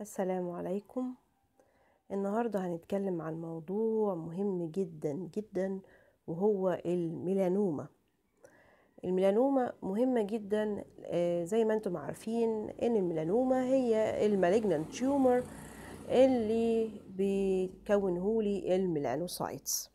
السلام عليكم. النهاردة هنتكلم عن موضوع مهم جدا جدا، وهو الميلانوما. الميلانوما مهمة جدا. زي ما انتم عارفين ان الميلانوما هي المالجنانت تيومر اللي بيكونهولي الميلانوسايتس.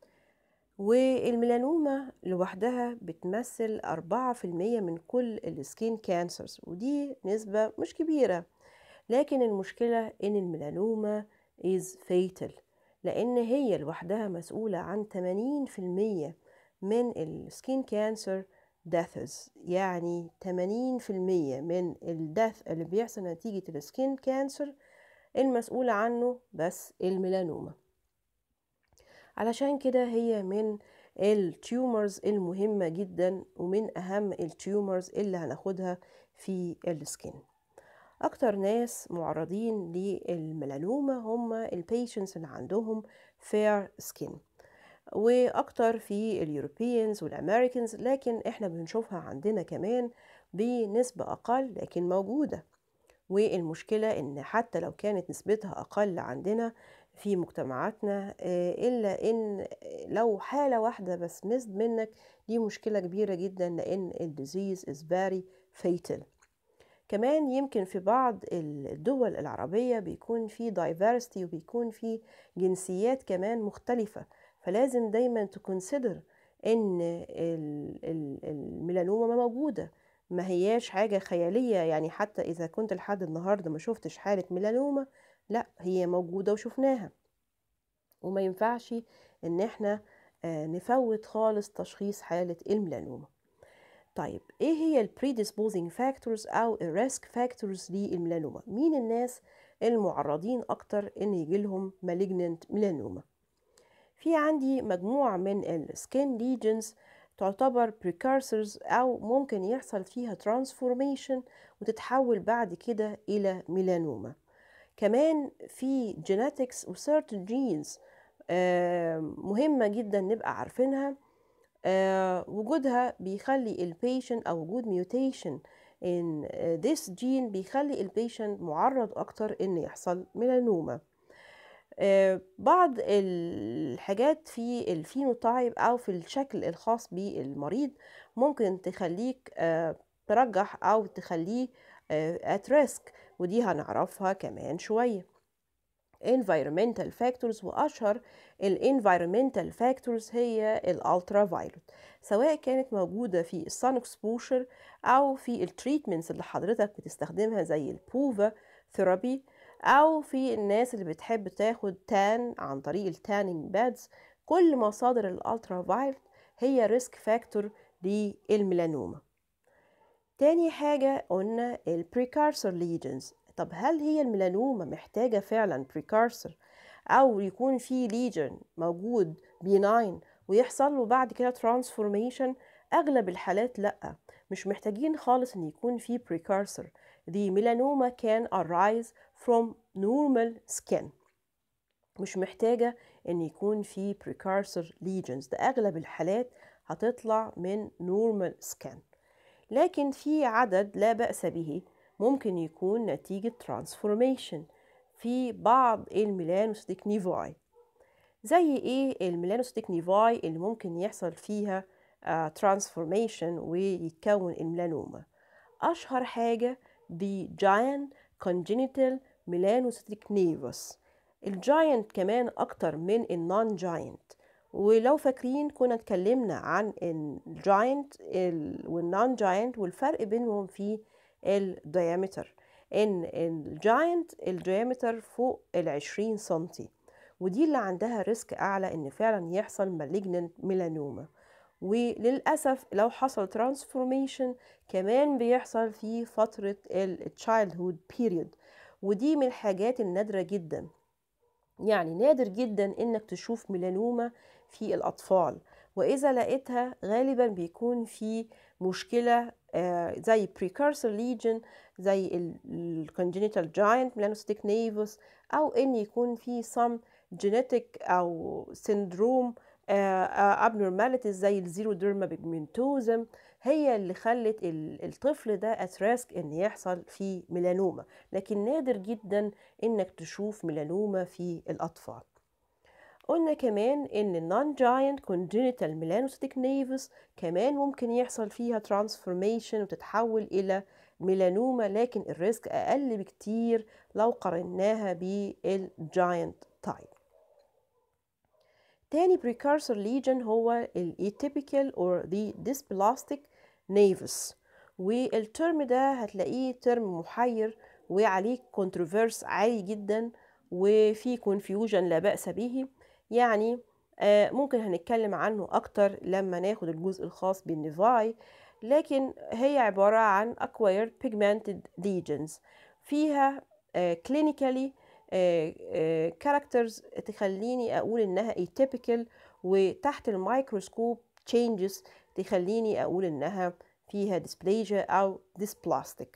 والميلانوما لوحدها بتمثل 4% من كل السكين كانسرز، ودي نسبة مش كبيرة. لكن المشكلة إن الميلانوما is fatal، لأن هي لوحدها مسؤولة عن 80% من السكين كانسر deaths. يعني 80% من الدث اللي بيحصل نتيجة السكين كانسر المسؤولة عنه بس الميلانوما. علشان كده هي من التيومرز المهمة جدا، ومن أهم التيومرز اللي هناخدها في السكين. أكتر ناس معرضين للميلانوما هم البيشنتس اللي عندهم fair skin، وأكتر في اليوروبيانز والأمريكانز، لكن إحنا بنشوفها عندنا كمان بنسبة أقل لكن موجودة. والمشكلة إن حتى لو كانت نسبتها أقل عندنا في مجتمعاتنا، إلا إن لو حالة واحدة بس مست منك دي مشكلة كبيرة جدا، لأن الديزيز is very fatal. كمان يمكن في بعض الدول العربية بيكون في diversity وبيكون في جنسيات كمان مختلفة، فلازم دايما تكونسيدر ان الميلانوما موجودة، ما هياش حاجة خيالية. يعني حتى إذا كنت لحد النهاردة ما شفتش حالة ميلانوما، لا، هي موجودة وشفناها، وما ينفعش ان احنا نفوت خالص تشخيص حالة الميلانوما. طيب ايه هي ال predisposing factors او ال risk factors للميلانوما؟ مين الناس المعرضين اكتر ان يجيلهم malignant melanoma؟ في عندي مجموعة من ال skin lesions تعتبر precursors، او ممكن يحصل فيها transformation وتتحول بعد كده الى ميلانوما. كمان في genetics و certain genes مهمة جدا نبقى عارفينها. وجودها بيخلي البيشنت، او وجود mutation in this gene بيخلي البيشنت معرض اكتر ان يحصل ميلانوما. بعض الحاجات في الفينوتايب او في الشكل الخاص بالمريض ممكن تخليك ترجح او تخليه at risk، ودي هنعرفها كمان شوية. environmental factors، وأشهر environmental factors هي الالترا فايولت، سواء كانت موجودة في السان اكسبوشر أو في التريتمنتس اللي حضرتك بتستخدمها زي البوفا ثيرابي، أو في الناس اللي بتحب تاخد تان عن طريق التانينج بادز. كل مصادر الالترا فايولت هي ريسك فاكتور للميلانوما. تاني حاجة قلنا البريكارسر ليجنز. طب هل هي الميلانوما محتاجة فعلا بريكارسر، أو يكون في ليجن موجود بيناين ويحصل له بعد كده ترانسفورميشن؟ أغلب الحالات لأ، مش محتاجين خالص إن يكون في بريكارسر. The melanoma can arise from normal skin، مش محتاجة إن يكون في precursor lesions، ده أغلب الحالات هتطلع من normal skin. لكن في عدد لا بأس به ممكن يكون نتيجة transformation في بعض الميلانوستيك نيفاي. زي ايه الميلانوستيك نيفاي اللي ممكن يحصل فيها transformation ويتكون الميلانوما؟ أشهر حاجة the giant congenital melanocytic nevus. الجاينت كمان أكتر من النون جاينت، ولو فاكرين كنا اتكلمنا عن الجاينت والنون جاينت والفرق بينهم في الديامتر. ان الجاينت الديامتر فوق 20 سنتي، ودي اللي عندها ريسك اعلى ان فعلا يحصل malignant melanoma. وللأسف لو حصل ترانسفورميشن كمان بيحصل في فترة التشايلدهود بيريود، ودي من الحاجات النادرة جدا. يعني نادر جدا انك تشوف ميلانوما في الأطفال، وإذا لقيتها غالبا بيكون في مشكلة زي precursor lesion زي congenital giant melanocytic nevus، أو إن يكون في some genetic أو syndrome abnormalities زي الزيروديرما بيجمنتوزم. هي اللي خلت الطفل ده at risk ان يحصل فيه ميلانوما، لكن نادر جدا انك تشوف ميلانوما في الاطفال. قلنا كمان ان non-giant congenital melanocytic nevus كمان ممكن يحصل فيها transformation وتتحول الى ميلانوما، لكن الريسك اقل بكتير لو قارناها بالجاينت تايب. تاني precursor lesion هو ال atypical or the dysplastic nevus، والترم ده هتلاقيه ترم محير وعليه controversy عالي جدا وفي confusion لا بأس به. يعني ممكن هنتكلم عنه أكتر لما ناخد الجزء الخاص بالنيفاي، لكن هي عبارة عن acquired pigmented lesions فيها clinically characters تخليني أقول إنها atypical، وتحت الميكروسكوب changes تخليني أقول إنها فيها dysplasia أو dysplastic.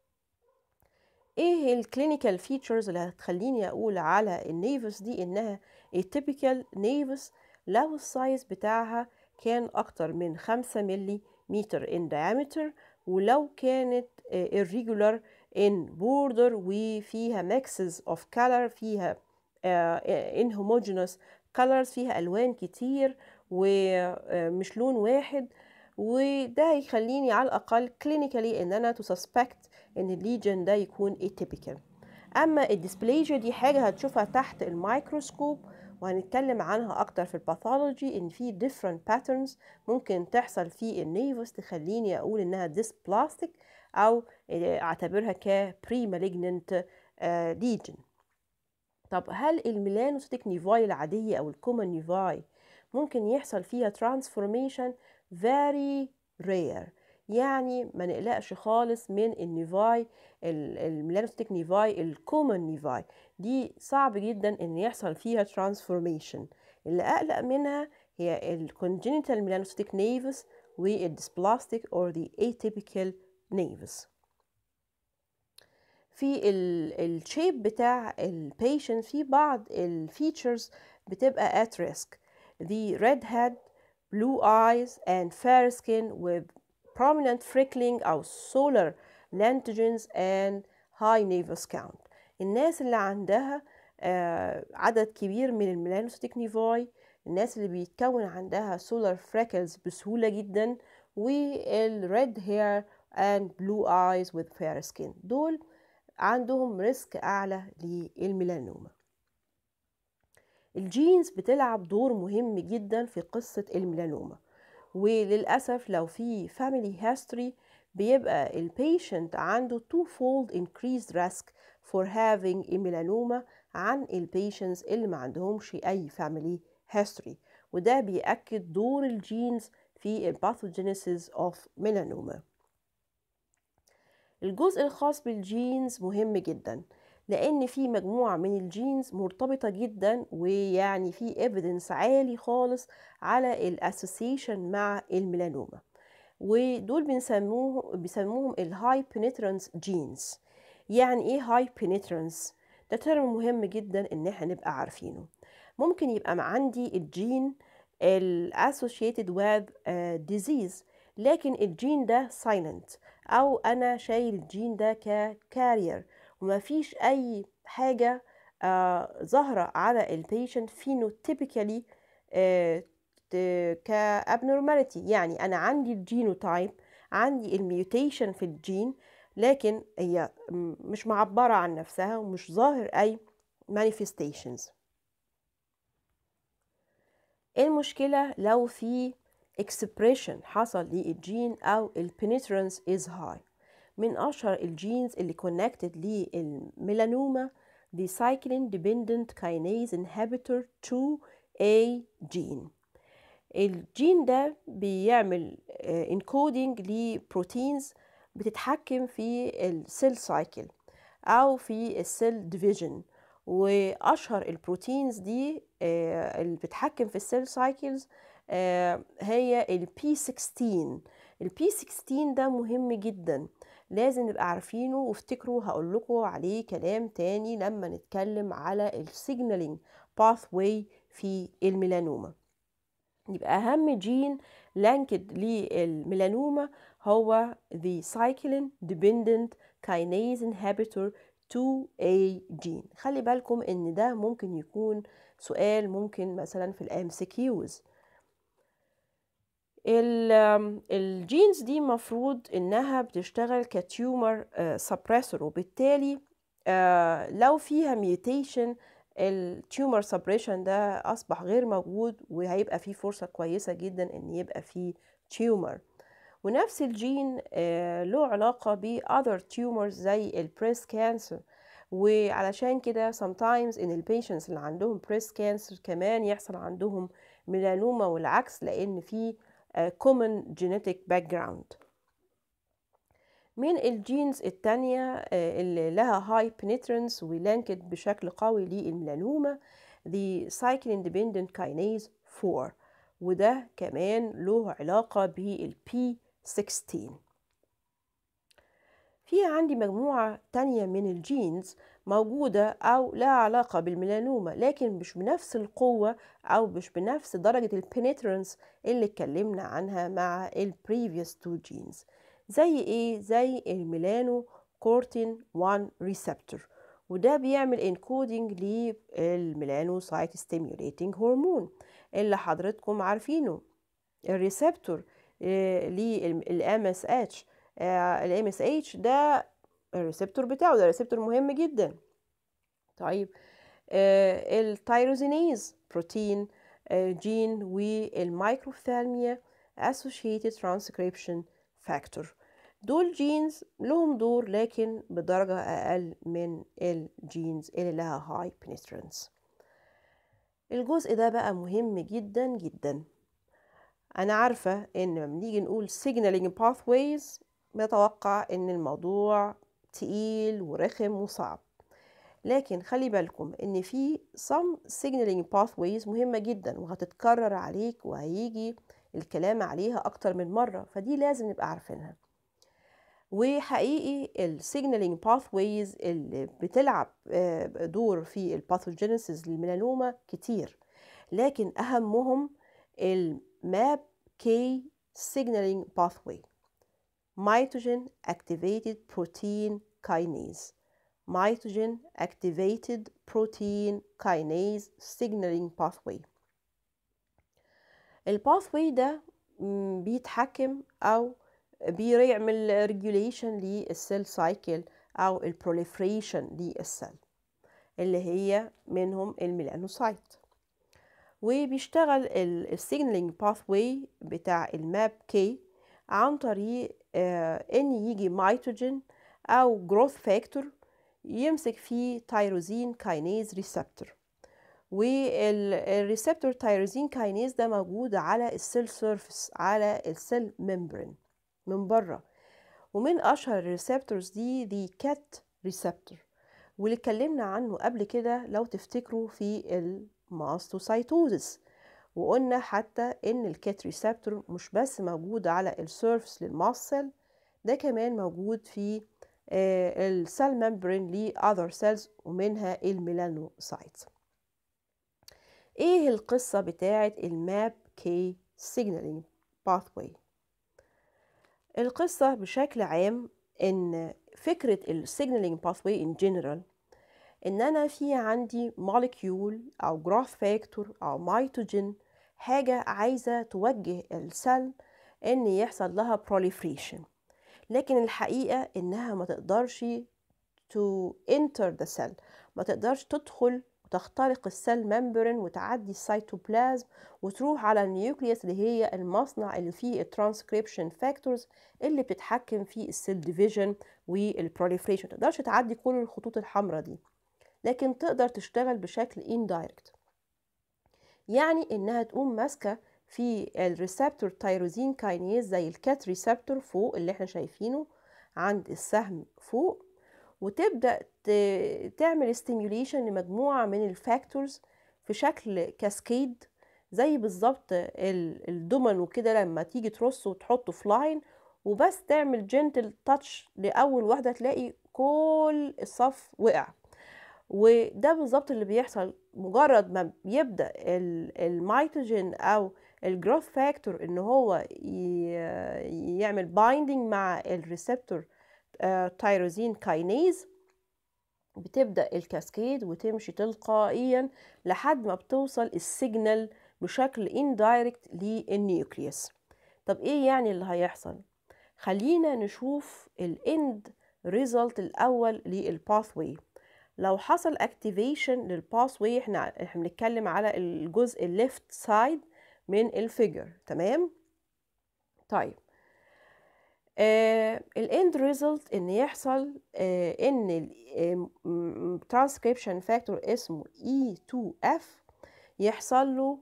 إيه الكلينيكال فيتشرز اللي هتخليني أقول على النيفس دي إنها atypical نيفس؟ لو السايز بتاعها كان أكتر من 5 ملي متر in diameter، ولو كانت irregular in border وفيها mixes of color، فيها inhomogeneous colors، فيها ألوان كتير ومش لون واحد، وده يخليني على الأقل clinically إن أنا to suspect إن الليجن ده يكون atypical. أما الديسبليجيا دي حاجة هتشوفها تحت الميكروسكوب، وهنتكلم عنها أكتر في الباثولوجي، إن في different patterns ممكن تحصل في النيفوس تخليني أقول إنها dysplastic أو أعتبرها ك pre-malignant lesion. طب هل الميلانوسيتيك نيفاي العادية أو الكومن نيفاي ممكن يحصل فيها transformation؟ very rare. يعني ما نقلقش خالص من النيفاي الميلانوسيتيك نيفاي الكومن نيفاي دي صعب جدا ان يحصل فيها transformation. اللي اقلق منها هي الكونجينيتال ميلانوسيتيك نيفس والديسبلاستيك or the atypical nevus. في الشيب بتاع البيشنت في بعض الفيتشرز بتبقى at risk. the red head, blue eyes and fair skin with prominent freckling أو solar lentigines and high nevus count. الناس اللي عندها عدد كبير من الميلانوسيتيك نيفاي، الناس اللي بيتكون عندها solar freckles بسهولة جدا، والred hair and blue eyes with fair skin، دول عندهم ريسك أعلى للميلانوما. الجينز بتلعب دور مهم جدا في قصة الميلانوما، وللأسف لو في family history بيبقى البيشنت عنده twofold increased risk for having a melanoma عن البيشنتس اللي ما عندهمش أي family history، وده بيأكد دور الجينز في pathogenesis of melanoma. الجزء الخاص بالجينز مهم جدا، لأن في مجموعة من الجينز مرتبطة جدا، ويعني في evidence عالي خالص على الاسوسيشن مع الميلانوما، ودول بيسموهم الهاي بينترانس جينز. يعني ايه هاي بينترانس؟ ده ترم مهم جدا ان احنا نبقى عارفينه. ممكن يبقى عندي الجين associated with disease، لكن الجين ده silent، او انا شايل الجين ده ككارير وما فيش اي حاجة ظاهرة على البيشنت phenotypically كابنورماليتي. يعني انا عندي الجينوتايب، عندي الميوتيشن في الجين، لكن هي مش معبرة عن نفسها ومش ظاهر اي manifestations. المشكلة لو في expression حصل للجين أو penetrance is high. من أشهر الجينز اللي connected للميلانوما the cyclin dependent kinase inhibitor 2A gene. الجين ده بيعمل encoding لبروتينز بتتحكم في السيل سايكل أو في السيل ديفيجن، وأشهر البروتينز دي اللي بتتحكم في السيل سايكلز هي ال P16. ال P16 ده مهم جدا، لازم نبقى عارفينه، وافتكروا هقول لكم عليه كلام تاني لما نتكلم على السيجنالينج باثواي في الميلانوما. يبقى أهم جين لانكد للميلانوما هو the cyclin dependent kinase inhibitor 2A جين. خلي بالكم إن ده ممكن يكون سؤال ممكن مثلا في الام سي كيوز. الجينز دي مفروض إنها بتشتغل كتيومر سبريسور، وبالتالي لو فيها ميوتيشن التيومر سبريشن ده أصبح غير موجود، وهيبقى فيه فرصة كويسة جدا إن يبقى فيه تيومر. ونفس الجين له علاقة ب other tumors زي البريست كانسر، وعلشان كده sometimes إن البيشنتس اللي عندهم بريست كانسر كمان يحصل عندهم ميلانوما والعكس، لأن في common genetic background. من الجينز التانية اللي لها high penetrance ولانكد بشكل قوي للميلانوما the cyclin dependent kinase 4، وده كمان له علاقة بالP16. في عندي مجموعة تانية من الجينز موجودة أو لها علاقة بالميلانوما، لكن مش بنفس القوة أو مش بنفس درجة البنترنس اللي اتكلمنا عنها مع البريفيوس تو جينز. زي إيه؟ زي الميلانو كورتين 1 ريسبتور، وده بيعمل انكودنج للميلانوسايت ستيميوليتنج هرمون اللي حضرتكم عارفينه. الريسبتور للام اس اتش، الام اس اتش ده الريسبتور بتاعه، ده ريسبتور مهم جدا. طيب التيروزينيز بروتين جين والمايكروفثالميا associated transcription factor، دول جينز لهم دور لكن بدرجة أقل من الجينز اللي لها هاي penetrance. الجزء ده بقى مهم جدا جدا. أنا عارفة إن لما بنيجي نقول signaling pathways بنتوقع إن الموضوع تقيل ورخم وصعب، لكن خلي بالكم إن في some signaling pathways مهمة جدا وهتتكرر عليك وهيجي الكلام عليها أكتر من مرة، فدي لازم نبقى عارفينها. وحقيقي السيجنالينج باثويز اللي بتلعب دور في الباثوجينيسيس للميلانوما كتير، لكن أهمهم الماب كي signaling pathway mitogen activated protein kinase mitogen activated protein kinase signaling pathway. الباثوي ده بيتحكم أو بيعمل ريجوليشن للسيل سايكل أو البروليفريشن للسيل اللي هي منهم الميلانوسايت، وبيشتغل السيجنالينج باثوي بتاع الماب كي عن طريق ان يجي ميتوجين او جروث فاكتور يمسك فيه تيروزين كاينيز ريسبتور، والريسبتور تيروزين كاينيز ده موجود على السيل سيرفيس على السيل ممبرين من بره. ومن اشهر الريسبتورز دي كات ريسبتور، واللي اتكلمنا عنه قبل كده لو تفتكروا في الماستوسايتوزس، وقلنا حتى ان الكات ريسبتور مش بس موجود على السيرفس للماست سيل، ده كمان موجود في السيل ممبرين لأذر سيلز ومنها الميلانوسايت. ايه القصة بتاعت الماب كي signaling pathway؟ القصة بشكل عام ان فكرة السيجنالينج باثوي ان جنرال ان انا في عندي موليكيول او جروث فاكتور او ميتوجين، حاجة عايزة توجه السيل ان يحصل لها proliferation، لكن الحقيقة انها ما تقدرش to enter the cell، ما تقدرش تدخل وتخترق السيل ممبرين وتعدي السيتوبلازم وتروح على النيوكليوس اللي هي المصنع اللي فيه الترانسكريبشن فاكتورز اللي بتتحكم في السيل ديفيجن والبروليفريشن. ما تقدرش تعدي كل الخطوط الحمراء دي، لكن تقدر تشتغل بشكل indirect، يعني انها تقوم ماسكه في الريسبتور تيروزين كاينيز زي الكات ريسبتور فوق اللي احنا شايفينه عند السهم فوق، وتبدأ تعمل stimulation لمجموعة من الفاكتورز في شكل كاسكيد، زي بالظبط الدومينو كده لما تيجي ترصه وتحطه في لاين وبس تعمل جنتل تاتش لأول واحدة تلاقي كل الصف وقع. وده بالظبط اللي بيحصل مجرد ما بيبدأ الميتوجين أو الجروث فاكتور ان هو يعمل بايندينج مع الريسبتور تايروزين كاينيز، بتبدأ الكاسكيد وتمشي تلقائيا لحد ما بتوصل السيجنال بشكل اندايركت للنيوكليوس. طب ايه يعني اللي هيحصل؟ خلينا نشوف الاند ريزلت الاول للباثوي. لو حصل اكتيفيشن للباثوي، احنا بنتكلم على الجزء الليفت سايد من الفيجر، تمام؟ طيب الاند ريزلت ان يحصل ان ترانسكريبشن فاكتور اسمه E2F يحصل له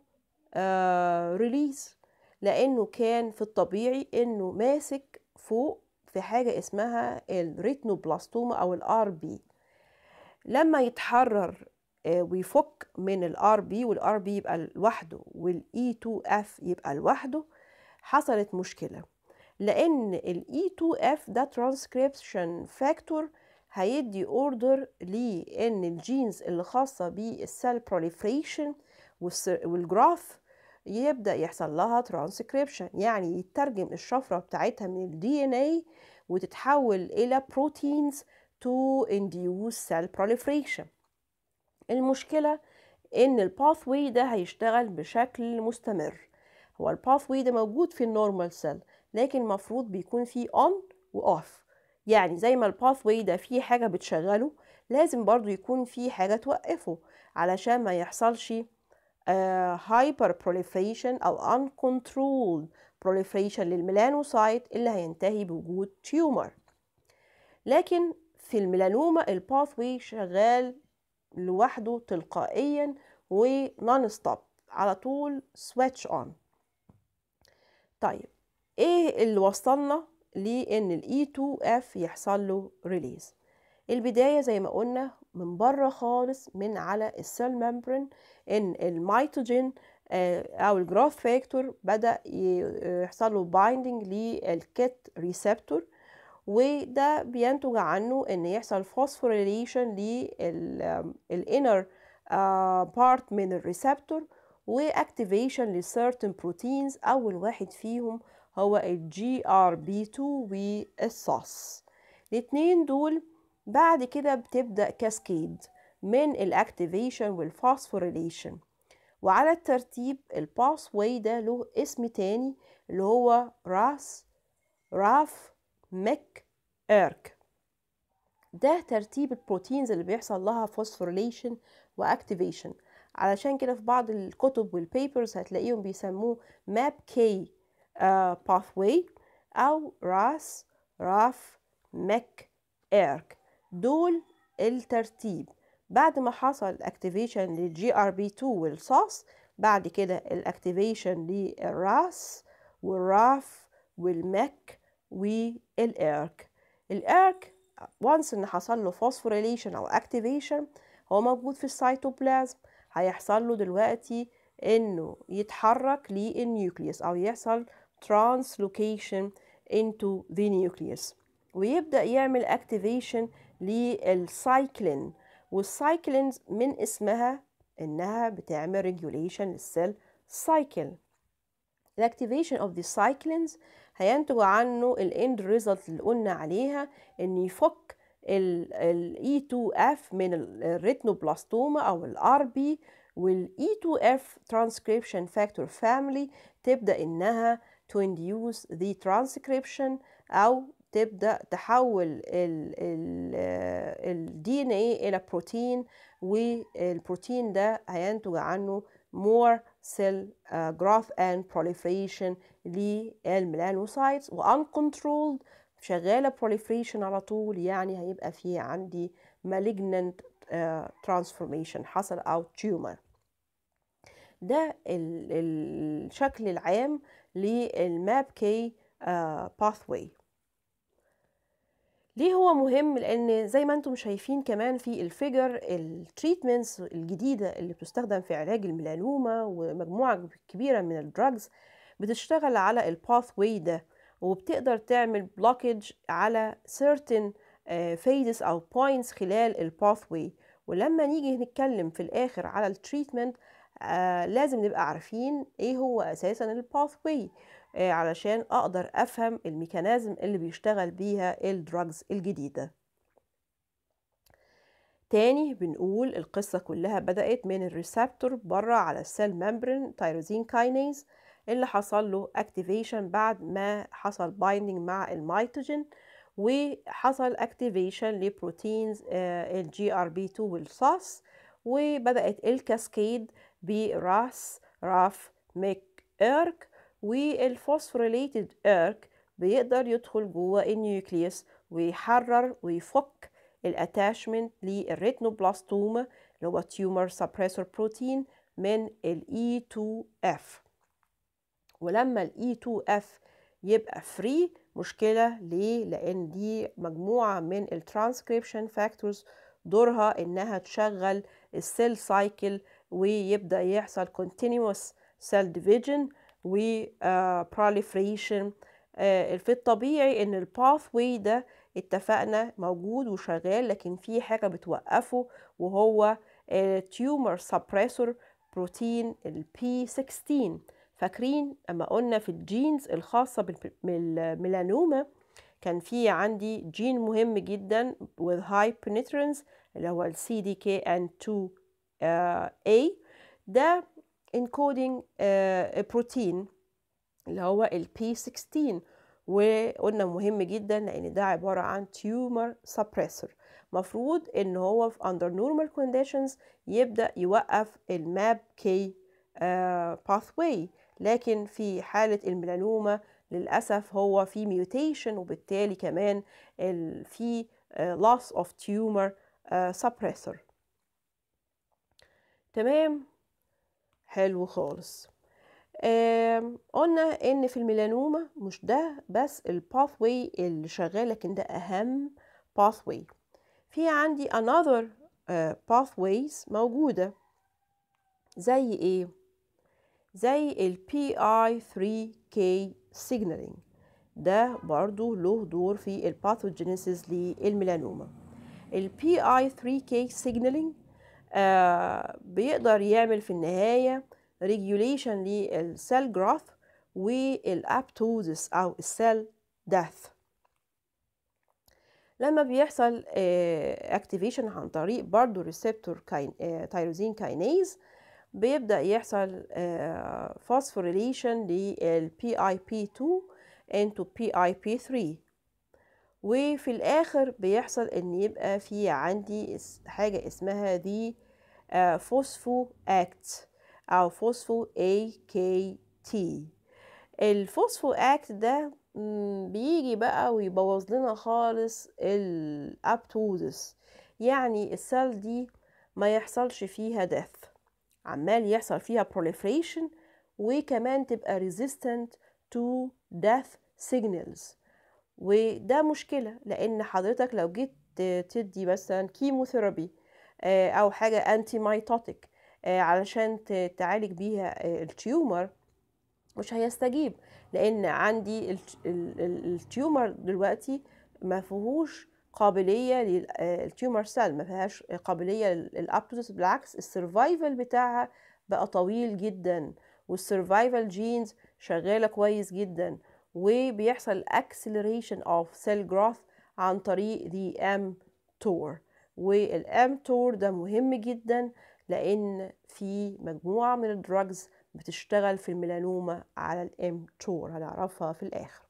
ريليز، لانه كان في الطبيعي انه ماسك فوق في حاجه اسمها الريتنوبلاستوما او الار بي. لما يتحرر ويفك من الار بي، والار بي يبقى لوحده والاي 2 اف يبقى لوحده، حصلت مشكله، لان الاي 2 اف ده ترانسكريبشن فاكتور هيدي اوردر لان الجينز اللي خاصه بالسيل بروليفريشن والجراث يبدا يحصل لها ترانسكريبشن، يعني يترجم الشفره بتاعتها من الدي ان اي وتتحول الى بروتينز to induce cell proliferation. المشكلة ان الباثوي ده هيشتغل بشكل مستمر. هو الباثوي ده موجود في النورمال سيل، لكن المفروض بيكون فيه on و off. يعني زي ما الباثوي ده فيه حاجة بتشغله، لازم برضو يكون فيه حاجة توقفه علشان ما يحصلش hyper proliferation او uncontrolled proliferation للميلانوسايت اللي هينتهي بوجود تيومر. لكن في الميلانوما الباثوي شغال لوحده تلقائيا ونون ستوب، على طول سويتش اون. طيب ايه اللي وصلنا لان الاي 2 اف يحصل له ريليز؟ البدايه زي ما قلنا من بره خالص من على السيل ممبرين، ان الميتوجين او الجروث فاكتور بدا يحصل له بايندينج للكيت ريسبتور، وده بينتج عنه ان يحصل فوسفوريليشن للانر بارت من الريسبتور واكتيفيشن لسيرتن بروتينز. اول واحد فيهم هو الجي ار بي 2 والصاص. الاثنين دول بعد كده بتبدا كاسكيد من الاكتيفيشن والفوسفوريليشن، وعلى الترتيب الباس واي ده له اسم تاني اللي هو راف ميك إيرك. ده ترتيب البروتينز اللي بيحصل لها فوسفوريليشن واكتيفيشن. علشان كده في بعض الكتب والبيبرز هتلاقيهم بيسموه ماب كي باثواي او راف ميك إيرك. دول الترتيب. بعد ما حصل اكتيفيشن للجي ار بي 2 والصاص، بعد كده الاكتيفيشن للراس والراف والميك والإيرك. الإيرك وانس ان حصل له فوسفوريليشن او اكتيفيشن هو موجود في السيتوبلازم، هيحصل له دلوقتي انه يتحرك للنيوكليوس او يحصل translocation into the nucleus، ويبدأ يعمل اكتيفيشن للسايكلين. والسايكلينز من اسمها انها بتعمل ريجوليشن للسيل سايكل. الاكتيفيشن اوف ذا سايكلينز هينتج عنه الاند ريزلت اللي قلنا عليها، ان يفك ال E2F من الريتنوبلاستوما او الار بي، وال E2F transcription factor family تبدا انها to induce the transcription او تبدا تحول ال DNA الى بروتين، والبروتين ده هينتج عنه more cell growth and proliferation للميلانوسايتس، uncontrolled شغالة proliferation على طول، يعني هيبقى فيه عندي malignant transformation حصل أو tumor. ده الشكل العام للماب كي pathway. ليه هو مهم؟ لان زي ما انتم شايفين كمان في الفيجر التريتمنتس الجديده اللي بتستخدم في علاج الميلانوما ومجموعه كبيره من الدراجز بتشتغل على الباث واي ده، وبتقدر تعمل بلوكج على certain phases او points خلال الباث واي. ولما نيجي نتكلم في الاخر على التريتمنت لازم نبقى عارفين ايه هو اساسا الباثواي علشان اقدر افهم الميكانيزم اللي بيشتغل بيها الدراجز الجديدة. تاني بنقول القصة كلها بدأت من الريسبتور بره على السيل ممبرين تيروزين كاينيز اللي حصل له اكتيفيشن بعد ما حصل بايندينج مع الميتوجين، وحصل اكتيفيشن لبروتينز الجي ار بي 2 والصاص، وبدأت الكاسكيد براس راف ميك إيرك، والفوسفوريليتد إيرك بيقدر يدخل جوه النيوكليوس ويحرر ويفك الاتاشمنت للريتنوبلاستوما اللي هو تيومر سبريسور بروتين من ال E2F. ولما ال E2F يبقى فري مشكلة ليه؟ لأن دي مجموعة من الترانسكريبشن فاكتورز دورها إنها تشغل السيل سايكل ويبدأ يحصل continuous cell division و proliferation. في الطبيعي إن الباثوي ده اتفقنا موجود وشغال، لكن في حاجة بتوقفه وهو تيومر سبريسور بروتين ال P16. فاكرين اما قلنا في الجينز الخاصة بالميلانوما كان في عندي جين مهم جدا with high penetrance اللي هو ال CDKN2A، ده encoding بروتين اللي هو ال P16، وقلنا مهم جدا لان ده عبارة عن tumor suppressor. مفروض ان هو في under normal conditions يبدأ يوقف الماب كي pathway، لكن في حالة الميلانوما للأسف هو في mutation، وبالتالي كمان في loss of tumor suppressor. تمام، حلو خالص. قلنا ان في الميلانوما مش ده بس الباثوي اللي شغال، لكن ده اهم باثوي. في عندي another pathways موجودة زي ايه؟ زي ال PI3K signaling، ده برضو له دور في الباثوجينيسيس للميلانوما. ال PI3K signaling بيقدر يعمل في النهاية regulation للسيل جروث والابتوزس او السيل ديث. لما بيحصل activation عن طريق برضو ريسبتور تيروزين كاينيز بيبدأ يحصل phosphorylation لل PIP2 into PIP3، وفي الآخر بيحصل إن يبقى في عندي حاجة اسمها دي phospho-ACT أو phospho-AKT. الفوسفو-ACT ده بيجي بقى ويبوظ لنا خالص الابتوزس، يعني السيل دي ما يحصلش فيها death، عمال يحصل فيها proliferation، وكمان تبقى resistant to death signals. وده مشكلة، لأن حضرتك لو جيت تدي مثلا كيموثيرابي أو حاجة أنتي مايتوتيك علشان تعالج بيها التيومر مش هيستجيب، لأن عندي التيومر دلوقتي ما فيهوش قابلية للتيومر سيل، ما فيهاش قابلية للأبتوزس، بالعكس السرفايفل بتاعها بقى طويل جدا، والسرفايفل جينز شغالة كويس جدا، وبيحصل acceleration of cell growth عن طريق the mTOR. والmTOR ده مهم جدا لأن في مجموعة من الدراجز بتشتغل في الميلانوما على الmTOR، هنعرفها في الآخر.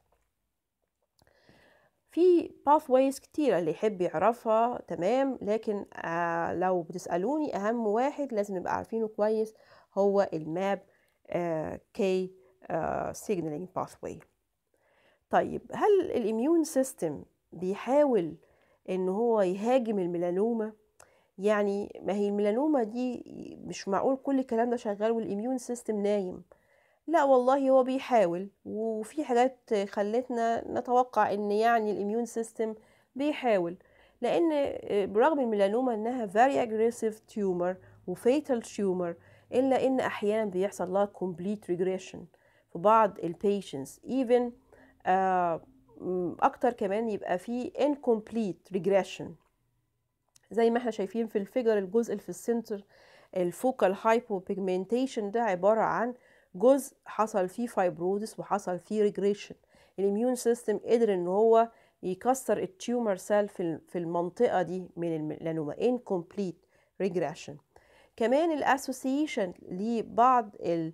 في pathways كتيرة اللي يحب يعرفها، تمام، لكن لو بتسألوني أهم واحد لازم نبقى عارفينه كويس هو الماب K signaling pathway. طيب هل الاميون سيستم بيحاول ان هو يهاجم الميلانوما؟ يعني ما هي الميلانوما دي مش معقول كل الكلام ده شغال والاميون سيستم نايم. لا والله هو بيحاول، وفي حاجات خلتنا نتوقع ان يعني الاميون سيستم بيحاول، لان برغم الميلانوما انها very aggressive tumor وفيتال tumor، الا ان احيانا بيحصل لها complete regression في بعض البيشنتس، even اكتر كمان يبقى في incomplete regression، زي ما احنا شايفين في الفيجر الجزء اللي في السنتر الفوكال هايبوبيجمنتيشن ده عبارة عن جزء حصل فيه فايبروزس وحصل فيه ريجريشن. الاميون سيستم قدر ان هو يكسر التيومر سيل في المنطقة دي من الميلانوما incomplete regression. كمان الاسوسيشن لبعض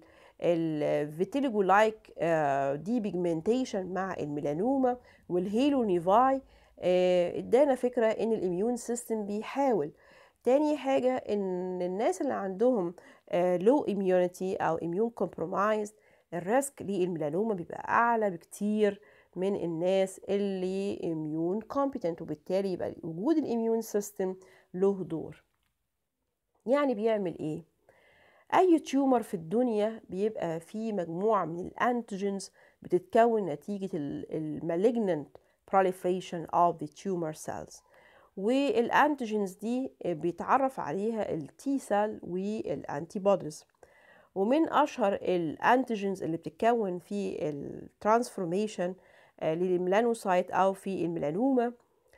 الفيتيليجو لايك دي بيجمنتيشن مع الميلانوما والهيلو نيفاي ادانا فكرة ان الاميون سيستم بيحاول. تاني حاجة ان الناس اللي عندهم low immunity او immune compromised الريسك للميلانوما بيبقى اعلى بكتير من الناس اللي immune competent، وبالتالي يبقى وجود الاميون سيستم له دور. يعني بيعمل ايه؟ اي تيومر في الدنيا بيبقى فيه مجموعة من الانتيجينز بتتكون نتيجة المالجننت proliferation of the tumor cells، والانتيجينز دي بيتعرف عليها التي سيل والانتي بوديز. ومن اشهر الانتيجينز اللي بتتكون في الترانسفورميشن للميلانوسايت او في الميلانوما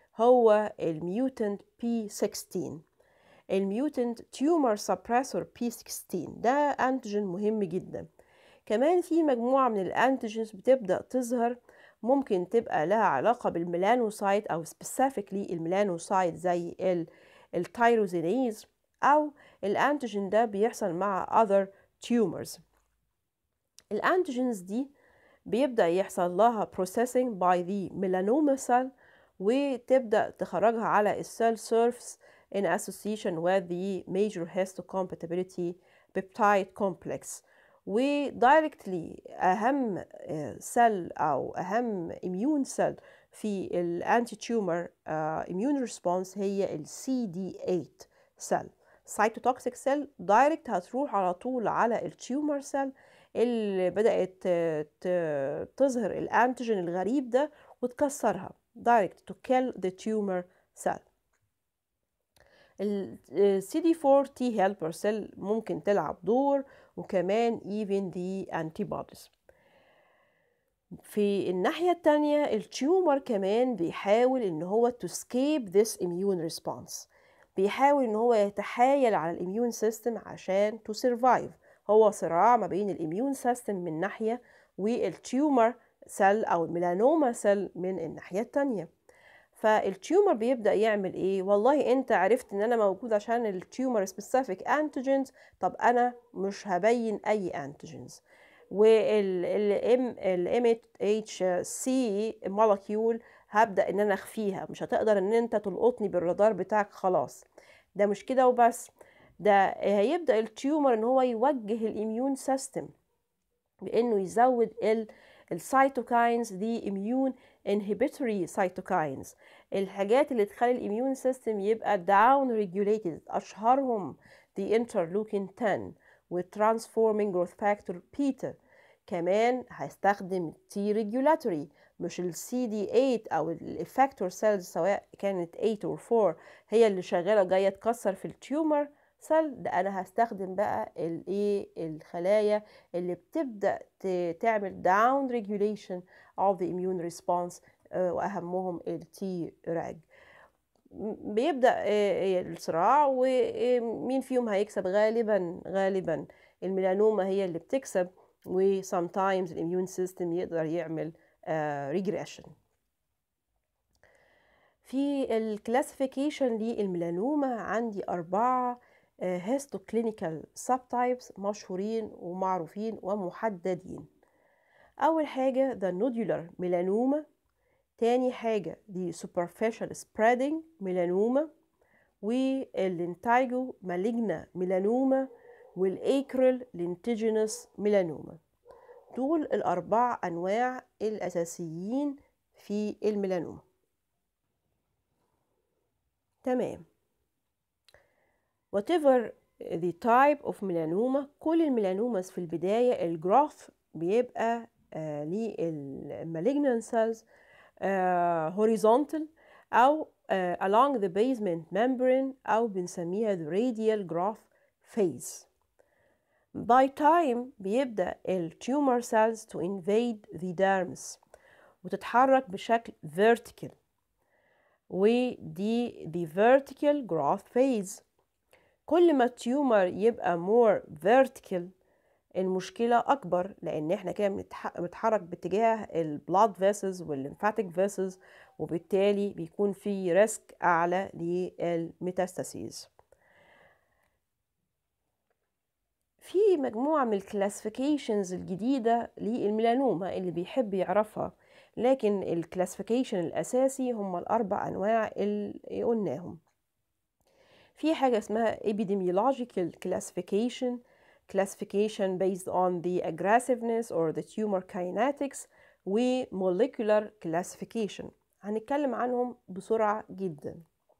هو الميوتنت P16، الميوتنت تيومر سبريسور P16 ده انتيجين مهم جدا. كمان في مجموعة من الانتيجينز بتبدأ تظهر ممكن تبقى لها علاقة بالميلانوسايت أو سبيسيفيكلي الميلانوسايت زي التيروزينيز، أو الأنتيجين ده بيحصل مع other tumors. الأنتيجينز دي بيبدأ يحصل لها processing by the melanoma cell وتبدأ تخرجها على السيل surface in association with the major histocompatibility peptide complex. ودايركتلي اهم سيل او اهم اميون سيل في الانتي تيومر اميون ريسبونس هي السي دي 8 سيل، سايتوتوكسيك سيل. دايركت هتروح على طول على التيومر سيل اللي بدات تظهر الانتيجين الغريب ده وتكسرها دايركت to kill the tumor cell. ال CD4 T helper cell ممكن تلعب دور، وكمان even the antibodies. في الناحية التانية التيومر كمان بيحاول ان هو to escape this immune response، بيحاول ان هو يتحايل على الاميون سيستم عشان to survive. هو صراع ما بين الاميون سيستم من ناحية والتيومر سيل او الميلانوما سيل من الناحية التانية. فالتيومر بيبدأ يعمل ايه؟ والله انت عرفت ان انا موجود عشان التيومر سبيسيفيك انتيجينز، طب انا مش هبين اي انتيجينز. والام اتش سي مولكيول هبدأ ان انا اخفيها، مش هتقدر ان انت تلقطني بالرادار بتاعك خلاص. ده مش كده وبس، ده هيبدأ التيومر ان هو يوجه الاميون سيستم بانه يزود السيتوكاينز دي immune inhibitory cytokines، الحاجات اللي تخلي الاميون سيستم يبقى down regulated. اشهرهم the interleukin 10 والtransforming growth factor beta. كمان هيستخدم T regulatory مش ال CD8 او الeffector cells سواء كانت 8 or 4 هي اللي شغاله جايه تكسر في التيومر سيل، ده انا هستخدم بقى الايه الخلايا اللي بتبدا تعمل down regulation of the immune response واهمهم التي راج. بيبدا الصراع، ومين فيهم هيكسب؟ غالبا الميلانوما هي اللي بتكسب، و sometimes الاميون سيستم يقدر يعمل regression. في الكلاسيفيكيشن للميلانوما عندي 4 هيستوكلينيكال subtypes مشهورين ومعروفين ومحددين. أول حاجة the nodular melanoma، تاني حاجة the superficial spreading melanoma، واللينتايجو maligna melanoma، والacral lentiginous melanoma. دول ال4 أنواع الأساسيين في الميلانوما. تمام. whatever the type of melanoma، كل الميلانوماس في البداية الجراف بيبقى للمالجنان cells horizontal أو along the basement membrane أو بنسميها the radial graph phase. by time بيبدأ الtumor cells to invade the dermis وتتحرك بشكل vertical، ودي the vertical growth phase. كل ما التيومر يبقى more vertical المشكلة أكبر، لأن إحنا كده بنتحرك باتجاه البلاد فيسلز والليمفاتيك فيسلز، وبالتالي بيكون في ريسك أعلى للميتاستاسيز. في مجموعة من الكلاسيفيكيشنز الجديدة للميلانوما اللي بيحب يعرفها، لكن الكلاسيفيكيشن الأساسي هم الأربع أنواع اللي قلناهم. في حاجة اسمها epidemiological classification based on the aggressiveness or the tumor kinetics، و molecular classification هنتكلم عنهم بسرعة جدا.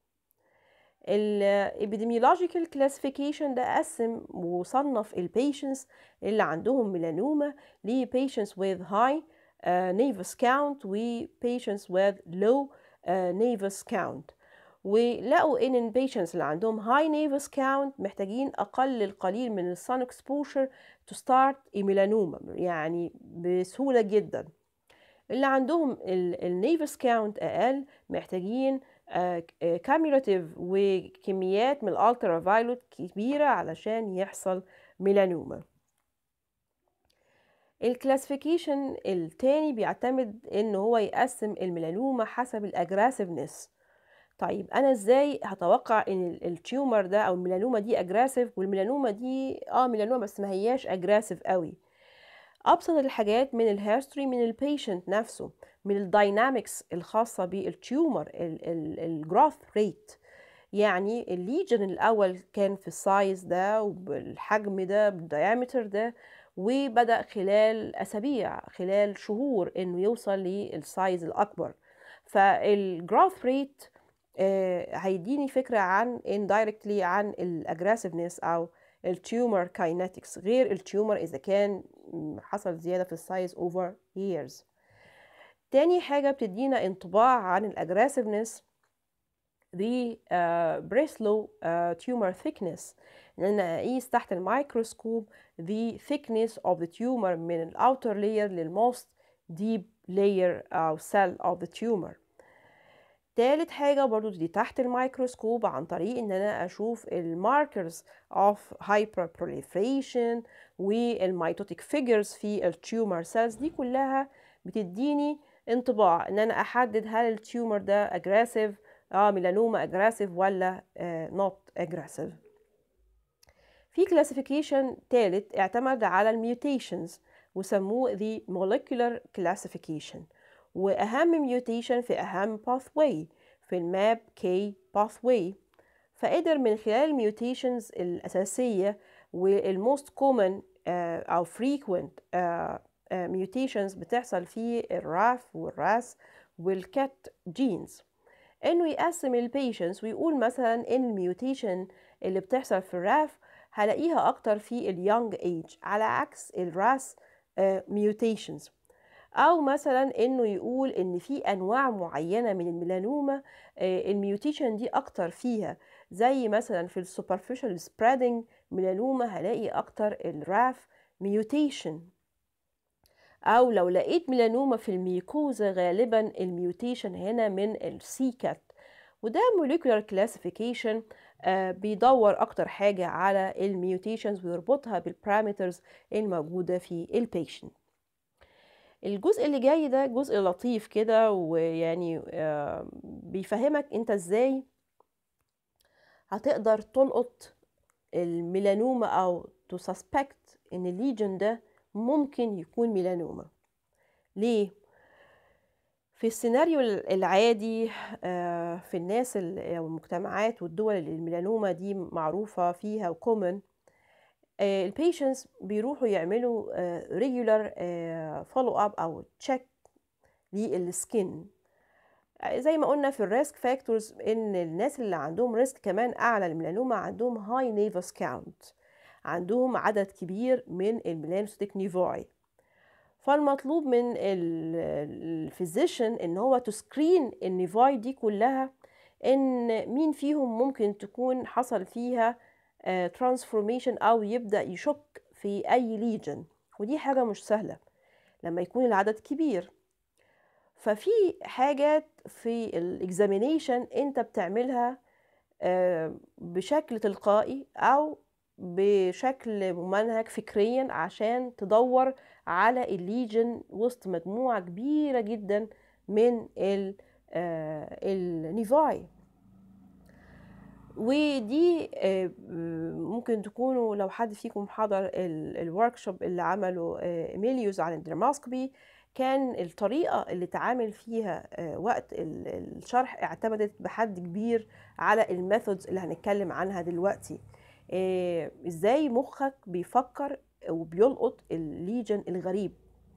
ال epidemiological classification ده قسم وصنف ال patients اللي عندهم ميلانوما ل patients with high nevus count و patients with low nevus count، ولقوا ان البيشنتس اللي عندهم high nevus count محتاجين القليل من الsun exposure to start a melanoma، يعني بسهولة جدا. اللي عندهم النيفس كاونت اقل محتاجين كاميراتيف وكميات من الالترا فايلوت كبيرة علشان يحصل ميلانوما. الكلاسيفيكيشن التاني بيعتمد ان هو يقسم الميلانوما حسب الاجراسيفنس. طيب انا ازاي هتوقع ان التيومر ده او الميلانوما دي اجراسيف والميلانوما دي ميلانوما بس ما هياش اجراسيف قوي؟ ابسط الحاجات من الهيستوري من البيشنت نفسه، من الداينامكس الخاصه بالتيومر، الجروث ريت، يعني الليجن الاول كان في السايز ده وبالحجم ده بالديامتر ده، وبدا خلال اسابيع خلال شهور انه يوصل للسايز الاكبر. فالجروث ريت هيديني فكره عن indirectly عن الاجريسيفنس او التيومر كاينetics، غير التيومر اذا كان حصل زياده في السايز over years. تاني حاجه بتدينا انطباع عن الاجريسيفنس the Breslow tumor thickness، ان انا اقيس تحت الميكروسكوب the thickness of the tumor من ال outer layer لل most deep layer أو cell of the tumor. تالت حاجة برضو دي تحت الميكروسكوب عن طريق ان انا اشوف الماركرز of hyperproliferation والميتوتيك figures في التيومر سيلز، دي كلها بتديني انطباع ان انا احدد هل التيومر ده aggressive ميلانوما aggressive ولا not aggressive. في classification تالت اعتمد على الميوتيشنز وسموه the molecular classification، وأهم ميوتيشن في أهم pathway في الماب كي pathway، فقدر من خلال الميوتيشنز الأساسية والموست كومن أو frequent ميوتيشنز بتحصل في الراف والراس والكات جينز، انه يقسم البيشنتس ويقول مثلا ان الميوتيشن اللي بتحصل في الراف هلاقيها اكتر في اليونج ايج على عكس الراس ميوتيشنز، او مثلا انه يقول ان في انواع معينه من الميلانوما الميوتيشن دي اكتر فيها، زي مثلا في السوبرفيشال سبريدنج ميلانوما هلاقي اكتر الراف ميوتيشن، او لو لقيت ميلانوما في الميكوزا غالبا الميوتيشن هنا من السيكات. وده molecular classification بيدور اكتر حاجه على الميوتيشنز ويربطها بالبارامترز الموجوده في البيشنت. الجزء اللي جاي ده جزء لطيف كده، ويعني بيفهمك انت ازاي هتقدر تلقط الميلانوما او تسسبكت ان الليجن ده ممكن يكون ميلانوما. ليه؟ في السيناريو العادي في الناس او المجتمعات والدول اللي الميلانوما دي معروفة فيها وكومن، البيشنتس بيروحوا يعملوا ريجولار فولو اب او تشيك للسكين. زي ما قلنا في الريسك فاكتورز ان الناس اللي عندهم ريسك كمان اعلى للميلانوما عندهم هاي نيفس كاونت، عندهم عدد كبير من الميلانوسيتيك نيفاي، فالمطلوب من الفيزيشن ان هو تسكرين النيفاي دي كلها ان مين فيهم ممكن تكون حصل فيها ترانسفورميشن او يبدأ يشك في اي ليجن، ودي حاجة مش سهلة لما يكون العدد كبير. ففي حاجات في الاكزامينيشن انت بتعملها بشكل تلقائي أو بشكل ممنهج فكريا عشان تدور على الليجن وسط مجموعة كبيرة جدا من النيفاي. ودي ممكن تكونوا لو حد فيكم حضر الوركشوب اللي عمله إيميليوس عن الدرماسكوبي، كان الطريقة اللي اتعامل فيها وقت الشرح اعتمدت بحد كبير على الميثودز اللي هنتكلم عنها دلوقتي. ازاي مخك بيفكر وبيلقط الليجن الغريب.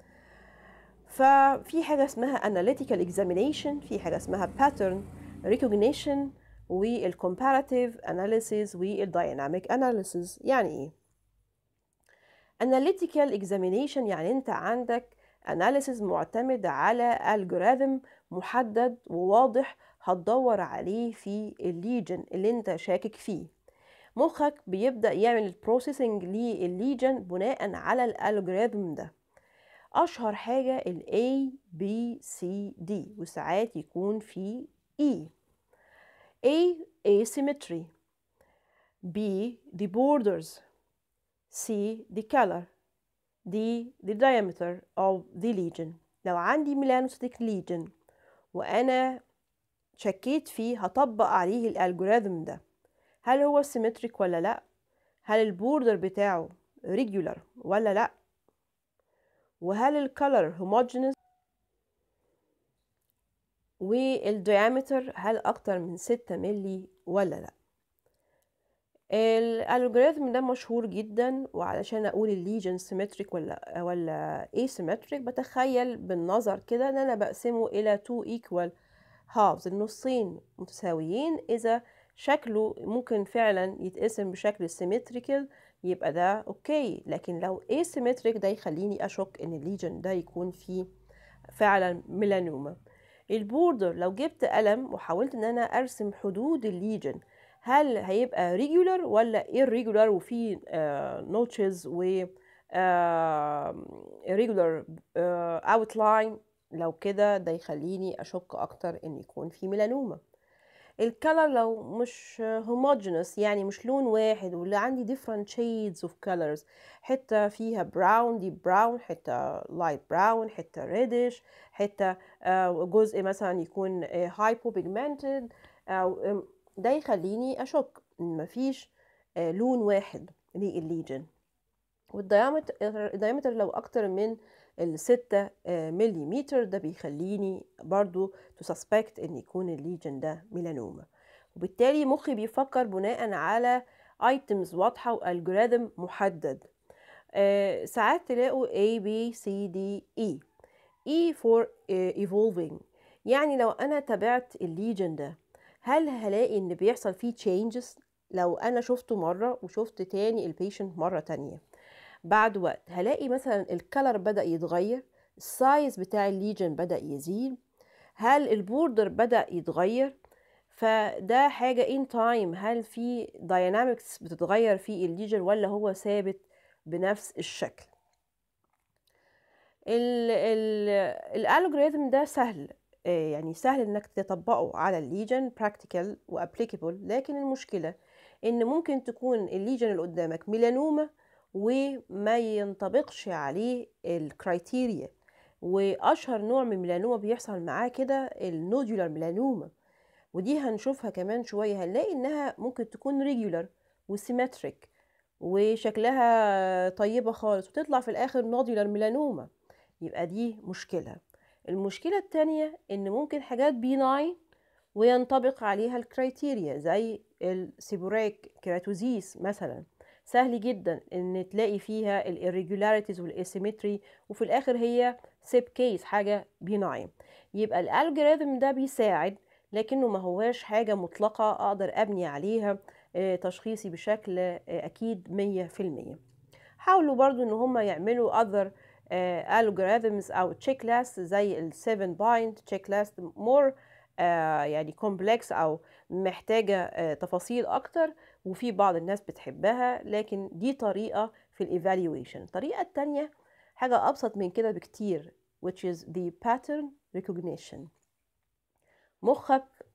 ففي حاجة اسمها analytical examination، في حاجة اسمها pattern recognition، والcomparative analysis والdynamic analysis. يعني ايه analytical examination؟ يعني انت عندك analysis معتمد على algorithm محدد وواضح هتدور عليه في الليجن اللي انت شاكك فيه. مخك بيبدأ يعمل البروسيسنج للليجن بناء على الالجوريثم ده. أشهر حاجة ال A B C D، وساعات يكون في E. A asymmetry، B the borders، C the color، D the diameter of the lesion. لو عندي melanocytic lesion وأنا شكيت فيه هطبق عليه الالجوريثم ده. هل هو symmetric ولا لأ؟ هل البوردر بتاعه regular ولا لأ؟ وهل الكالر homogeneous؟ والديامتر هل أكتر من 6 ملي ولا لأ؟ الالجوريثم ده مشهور جدا، وعلشان أقول الليجن سيمتريك ولا asymmetric بتخيل بالنظر كده إن أنا بقسمه إلى 2 equal halves، النصين متساويين. إذا شكله ممكن فعلا يتقسم بشكل symmetrical يبقى ده أوكي، لكن لو asymmetric ده يخليني أشك إن الليجن ده يكون فيه فعلا ميلانوما. البوردر لو جبت قلم وحاولت ان انا ارسم حدود الليجن، هل هيبقى ريجولار ولا irregular وفي نوتشز و irregular outline؟ لو كده ده يخليني اشك اكتر ان يكون في ميلانوما. الكالر لو مش homogeneous، يعني مش لون واحد، واللي عندي different shades of colors، حتة فيها براون دي براون، حتة light براون، حتة reddish، حتة جزء مثلا يكون hypopigmented، ده يخليني أشك إن مفيش لون واحد للليجن. والديامتر لو أكتر من 6 مليمتر ده بيخليني برضو تسسبكت ان يكون الليجن ده ميلانوما. وبالتالي مخي بيفكر بناء على ايتمز واضحة والجوريثم محدد. ساعات تلاقوا A B C D E. E for evolving، يعني لو انا تابعت الليجن ده هل هلاقي ان بيحصل فيه changes؟ لو انا شفته مرة وشفت تاني البيشنت مرة تانية بعد وقت، هلاقي مثلا الكلر بدأ يتغير، السايز بتاع الليجن بدأ يزيد، هل البوردر بدأ يتغير؟ فده حاجة in time، هل في dynamics بتتغير في الليجن ولا هو ثابت بنفس الشكل؟ الالجوريثم ده سهل، يعني سهل انك تطبقه على الليجن practical و applicable، لكن المشكلة ان ممكن تكون الليجن اللي قدامك ميلانوما وما ينطبقش عليه الكرايتيريا. واشهر نوع من الميلانوما بيحصل معاه كده النودولار ميلانوما، ودي هنشوفها كمان شوية. هنلاقي انها ممكن تكون ريجولار وسيمتريك وشكلها طيبة خالص وتطلع في الاخر نودولار ميلانوما، يبقى دي مشكلة. المشكلة التانية ان ممكن حاجات بيناين وينطبق عليها الكرايتيريا، زي السيبورايك كيراتوزيس مثلا، سهل جدا ان تلاقي فيها الirregularities والاسيمتري وفي الاخر هي سيب كيس حاجة بيناين. يبقى الالجوريثم ده بيساعد، لكنه ما هواش حاجة مطلقة اقدر ابني عليها تشخيصي بشكل اكيد 100%. حاولوا برضو ان هم يعملوا other algorithms او check lists زي ال 7 point check list more يعني complex او محتاجة تفاصيل اكتر، وفي بعض الناس بتحبها، لكن دي طريقة في الايفالويشن. الطريقة التانية حاجة ابسط من كده بكتير which is the pattern recognition. مخك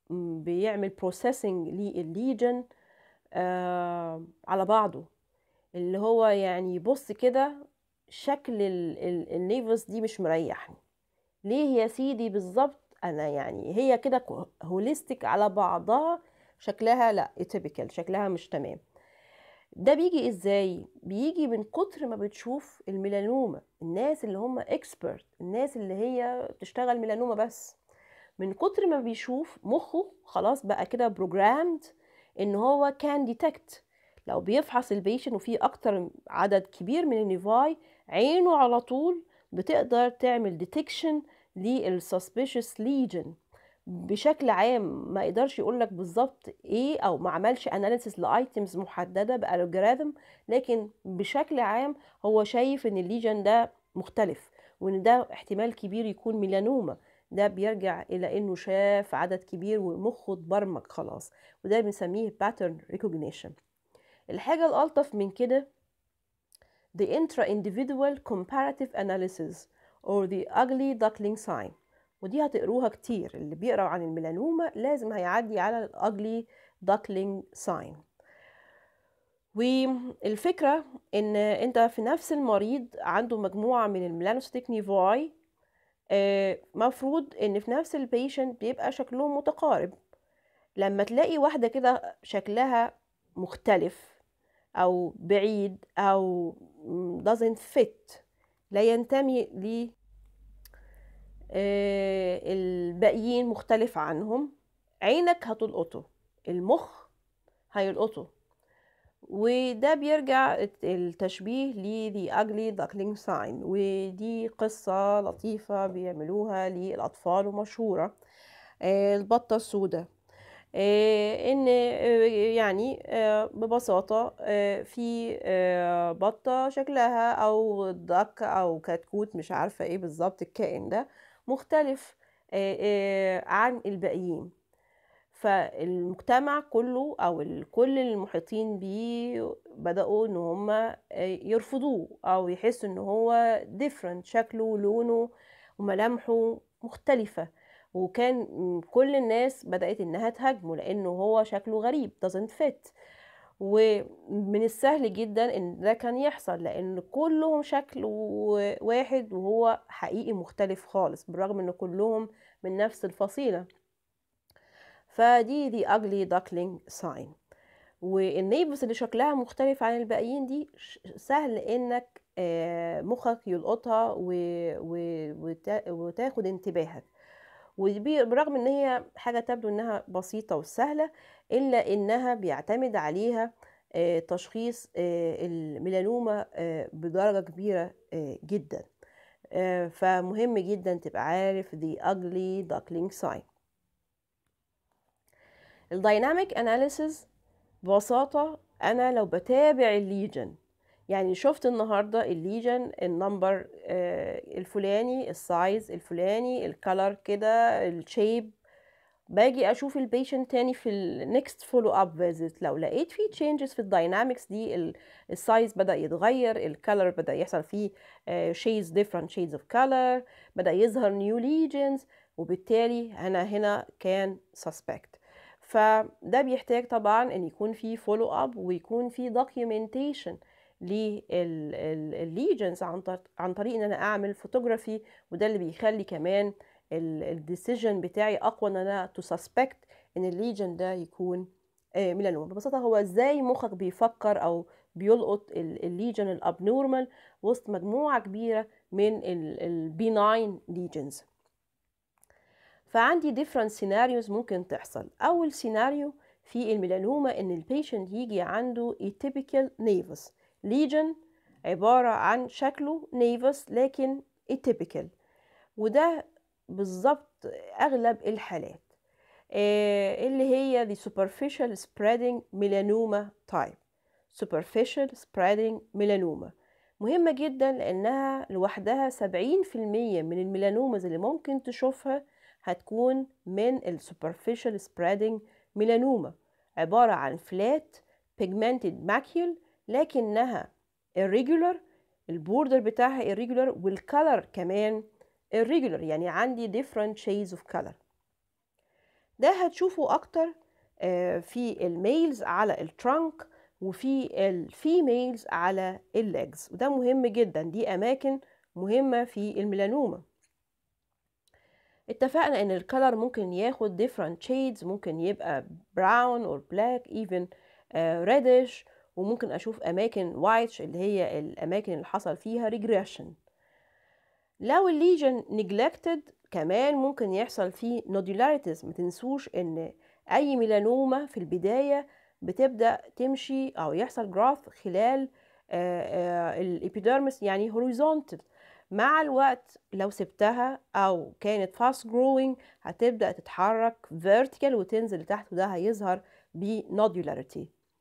بيعمل بروسيسنج للليجن على بعضه، اللي هو يعني يبص كده شكل النيفس دي مش مريحني. ليه يا سيدي بالظبط؟ انا يعني هي كده هوليستيك على بعضها، شكلها لا اتيبيكال، شكلها مش تمام. ده بيجي ازاي؟ بيجي من كتر ما بتشوف الميلانوما، الناس اللي هم اكسبرت، الناس اللي هي بتشتغل ميلانوما بس، من كتر ما بيشوف مخه خلاص بقى كده بروجرامد ان هو كان ديتكت. لو بيفحص البيشن وفي اكتر عدد كبير من النيفاي، عينه على طول بتقدر تعمل ديتكشن للسسبيشس ليجن. بشكل عام ما يقدرش يقولك بالظبط ايه، او ما عملش اناليسيس لايتمز محدده بالجوريثم، لكن بشكل عام هو شايف ان الليجن ده مختلف، وان ده احتمال كبير يكون ميلانوما. ده بيرجع الى انه شاف عدد كبير ومخه اتبرمج خلاص، وده بنسميه pattern recognition. الحاجه الالطف من كده the intra-individual comparative analysis or the ugly duckling sign، ودي هتقروها كتير، اللي بيقرأ عن الميلانوما لازم هيعدي على ugly duckling sign. والفكرة ان انت في نفس المريض عنده مجموعة من الميلانوستيك نيفاي، مفروض ان في نفس البيشنت بيبقى شكلهم متقارب. لما تلاقي واحدة كده شكلها مختلف او بعيد او doesn't fit، لا ينتمي ل الباقيين، مختلف عنهم، عينك هتلقطه، المخ هيلقطه. وده بيرجع التشبيه ل the ugly duckling sign، ودي قصة لطيفة بيعملوها للأطفال ومشهورة، البطة السوداء. ان يعني ببساطة في بطة شكلها او دك او كتكوت، مش عارفة ايه بالظبط الكائن ده، مختلف عن الباقيين. فالمجتمع كله او كل المحيطين بيه بدأوا ان هم يرفضوه او يحسوا ان هو different، شكله ولونه وملامحه مختلفة، وكان كل الناس بدأت انها تهاجمه لانه هو شكله غريب doesn't fit. ومن السهل جدا ان ده كان يحصل لان كلهم شكل واحد وهو حقيقي مختلف خالص، بالرغم ان كلهم من نفس الفصيلة. فدي the ugly duckling sign. والنيفس اللي شكلها مختلف عن الباقيين دي سهل انك مخك يلقطها وتاخد انتباهك. وبرغم ان هي حاجة تبدو انها بسيطة وسهلة، الا انها بيعتمد عليها تشخيص الميلانوما بدرجة كبيرة جدا. فمهم جدا تبقى عارف the ugly duckling sign. الدايناميك اناليسيز ببساطة أنا لو بتابع الليجن، يعني شفت النهاردة الليجن النمبر الفلاني، السايز الفلاني، الكالر كده، الشيب، باجي أشوف البيشنت تاني في النكست فولو اب فيزيت، لو لقيت فيه تشينجز في الداينامكس دي، السايز بدأ يتغير، الكالر بدأ يحصل فيه shades different shades of color، بدأ يظهر new lesions، وبالتالي أنا هنا كان suspect. فده بيحتاج طبعا ان يكون في فولو اب ويكون في دوكيومنتيشن للليجنز عن طريق ان انا اعمل فوتوغرافي، وده اللي بيخلي كمان الديسيجن بتاعي اقوى ان انا تو سسبكت ان الليجن ده يكون ميلانوما. ببساطه هو ازاي مخك بيفكر او بيلقط الليجن الابنورمال وسط مجموعه كبيره من البيناين ليجنز. فعندي different scenarios ممكن تحصل. أول سيناريو في الميلانوما إن البيشنت يجي عنده atypical nevus lesion، عبارة عن شكله nevus لكن atypical، وده بالظبط أغلب الحالات اللي هي the superficial spreading melanoma type. superficial spreading melanoma مهمة جدا لأنها لوحدها 70% من الميلانومز اللي ممكن تشوفها هتكون من ال superficial spreading melanoma، عبارة عن flat pigmented macule لكنها irregular، البوردر بتاعها irregular، والcolor كمان irregular، يعني عندي different shades of color. ده هتشوفه أكتر في الميلز على الترانك، وفي الفيميلز على الليجز، وده مهم جدا، دي أماكن مهمة في الميلانوما. اتفقنا ان الكلر ممكن ياخد different shades، ممكن يبقى brown or black even reddish، وممكن اشوف اماكن white اللي هي الاماكن اللي حصل فيها regression. لو الليجن neglected كمان ممكن يحصل فيه nodularities. ما تنسوش ان اي ميلانوما في البداية بتبدأ تمشي او يحصل جراف خلال الابيديرمس، يعني horizontal. مع الوقت لو سبتها او كانت fast growing هتبدأ تتحرك vertical وتنزل لتحت، وده هيظهر ب nodularity.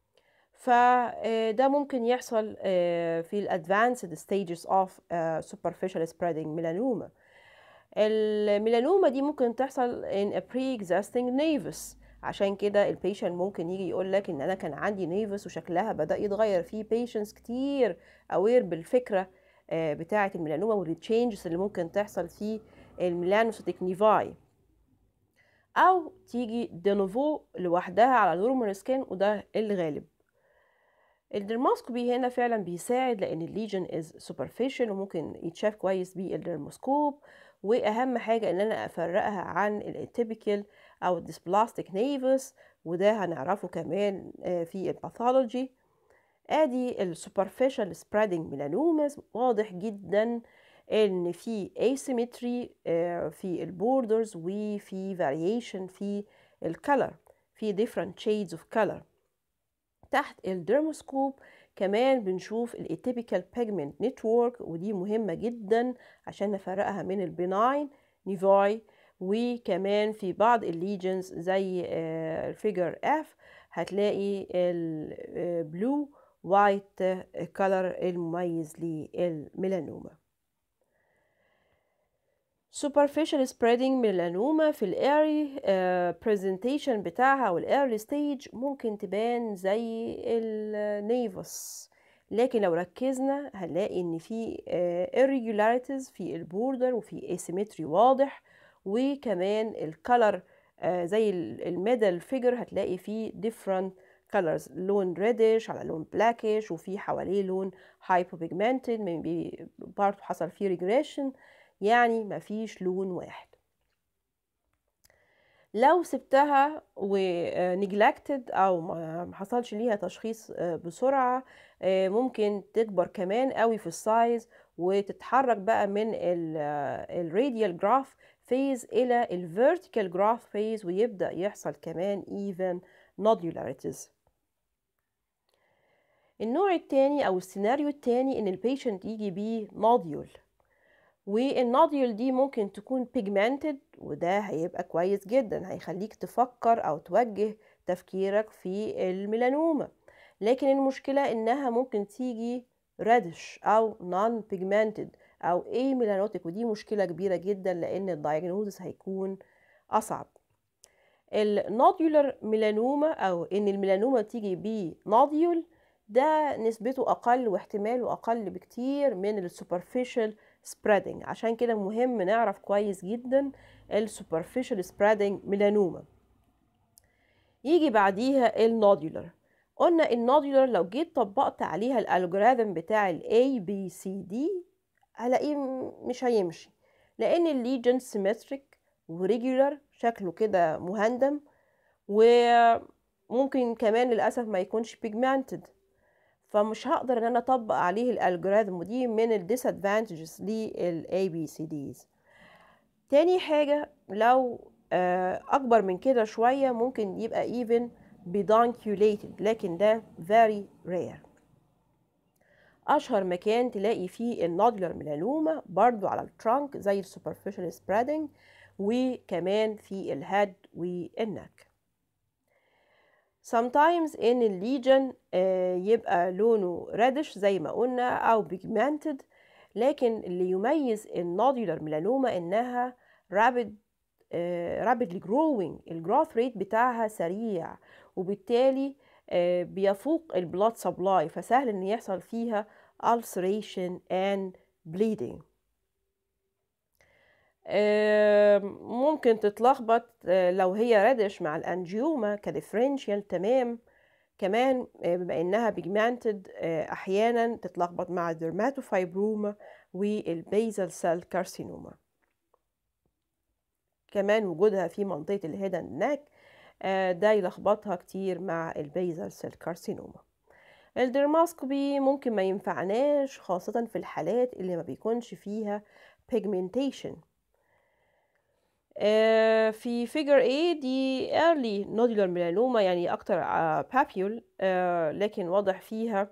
فده ممكن يحصل في ال advanced stages of superficial spreading melanoma. الميلانوما دي ممكن تحصل in a pre-existing nevus، عشان كده البيشنت ممكن يجي يقول لك ان انا كان عندي نيفس وشكلها بدأ يتغير. في patients كتير aware بالفكرة بتاعة الميلانوما والتشينجز اللي ممكن تحصل في الميلانوسيتيك نيفاي، او تيجي دينوفو لوحدها على نورمال سكين، وده الغالب. الدرماسكوبي هنا فعلا بيساعد لان الليجن از سوبرفيشال وممكن يتشاف كويس بالدرموسكوب، واهم حاجه ان انا افرقها عن الاتيبيكال او الديسبلاستيك نيفس، وده هنعرفه كمان في الباثولوجي. ادي السوبرفيشال سبريدنج ميلانوماس، واضح جدا ان في asymmetry في البوردرز وفي variation في الكالر، في different shades of color. تحت الدرموسكوب كمان بنشوف الاتيبيكال بيجمنت نتورك، ودي مهمة جدا عشان نفرقها من البناين نيفاي. وكمان في بعض الليجنز زي الفيجر اف هتلاقي البلو وايت كولر المميز للميلانوما. superficial spreading melanoma في الايرلي presentation بتاعها والايرلي ستيج ممكن تبان زي النيفس، لكن لو ركزنا هنلاقي ان في irregularities في البوردر وفي asymmetry واضح، وكمان الكالر زي الميدل فيجر هتلاقي فيه different colors، لون reddish على لون blackish، وفي حواليه لون hypopigmented برضه حصل فيه regression، يعني مفيش لون واحد. لو سبتها ونجلكتد او ما حصلش ليها تشخيص بسرعة، ممكن تكبر كمان قوي في السايز وتتحرك بقى من الراديال جراف فيز الى الفيرتيكال جراف فيز، ويبدأ يحصل كمان even nodularities. النوع التاني او السيناريو التاني ان البيشنت يجي بيه نوديول، والنوديول دي ممكن تكون pigmented، وده هيبقى كويس جدا، هيخليك تفكر او توجه تفكيرك في الميلانوما. لكن المشكلة انها ممكن تيجي reddish او non pigmented او amyelanotic، ودي مشكلة كبيرة جدا لان الدايجنوزس هيكون اصعب. النوديولر ميلانوما او ان الميلانوما تيجي بنوديول ده نسبته اقل واحتماله اقل بكتير من السوبرفيشال سبريدنج، عشان كده مهم نعرف كويس جدا السوبرفيشال سبريدنج ميلانوما. يجي بعديها النوديولر. قلنا النوديولر لو جيت طبقت عليها الالجوريثم بتاع الاي بي سي دي هلاقيه مش هيمشي، لان الليجن سيمتريك وريجولار، شكله كده مهندم، وممكن كمان للاسف ما يكونش بيجمنتد، فمش هقدر ان انا اطبق عليه الالجوريثم، ودي من الديسادفانتجز للاي بي سي ديز. تاني حاجه لو اكبر من كده شويه ممكن يبقى even pedunculated، لكن ده very rare. اشهر مكان تلاقي فيه النودولار ميلانوما برضو على الترانك زي السوبرفيشال سبريدنج، وكمان في الهيد والنك. sometimes ان الليجن يبقى لونه reddish زي ما قلنا او pigmented، لكن اللي يميز النودولار ميلانوما انها rapidly growing، الجروث ريت بتاعها سريع، وبالتالي بيفوق البلاد سبلاي، فسهل ان يحصل فيها ulceration and bleeding. ممكن تتلخبط لو هي رادش مع الانجيوما كديفرنشال تمام. كمان بما انها بيجمنتد احيانا تتلخبط مع الدرماتوفايبروما والبيزل سيل كارسينوما. كمان وجودها في منطقة الهيد اند نيك ده يلخبطها كتير مع البيزل سيل كارسينوما. الدرماسكوبي ممكن ما ينفعناش خاصة في الحالات اللي ما بيكونش فيها pigmentation. في figure A دي early nodular melanoma يعني أكتر papule، لكن واضح فيها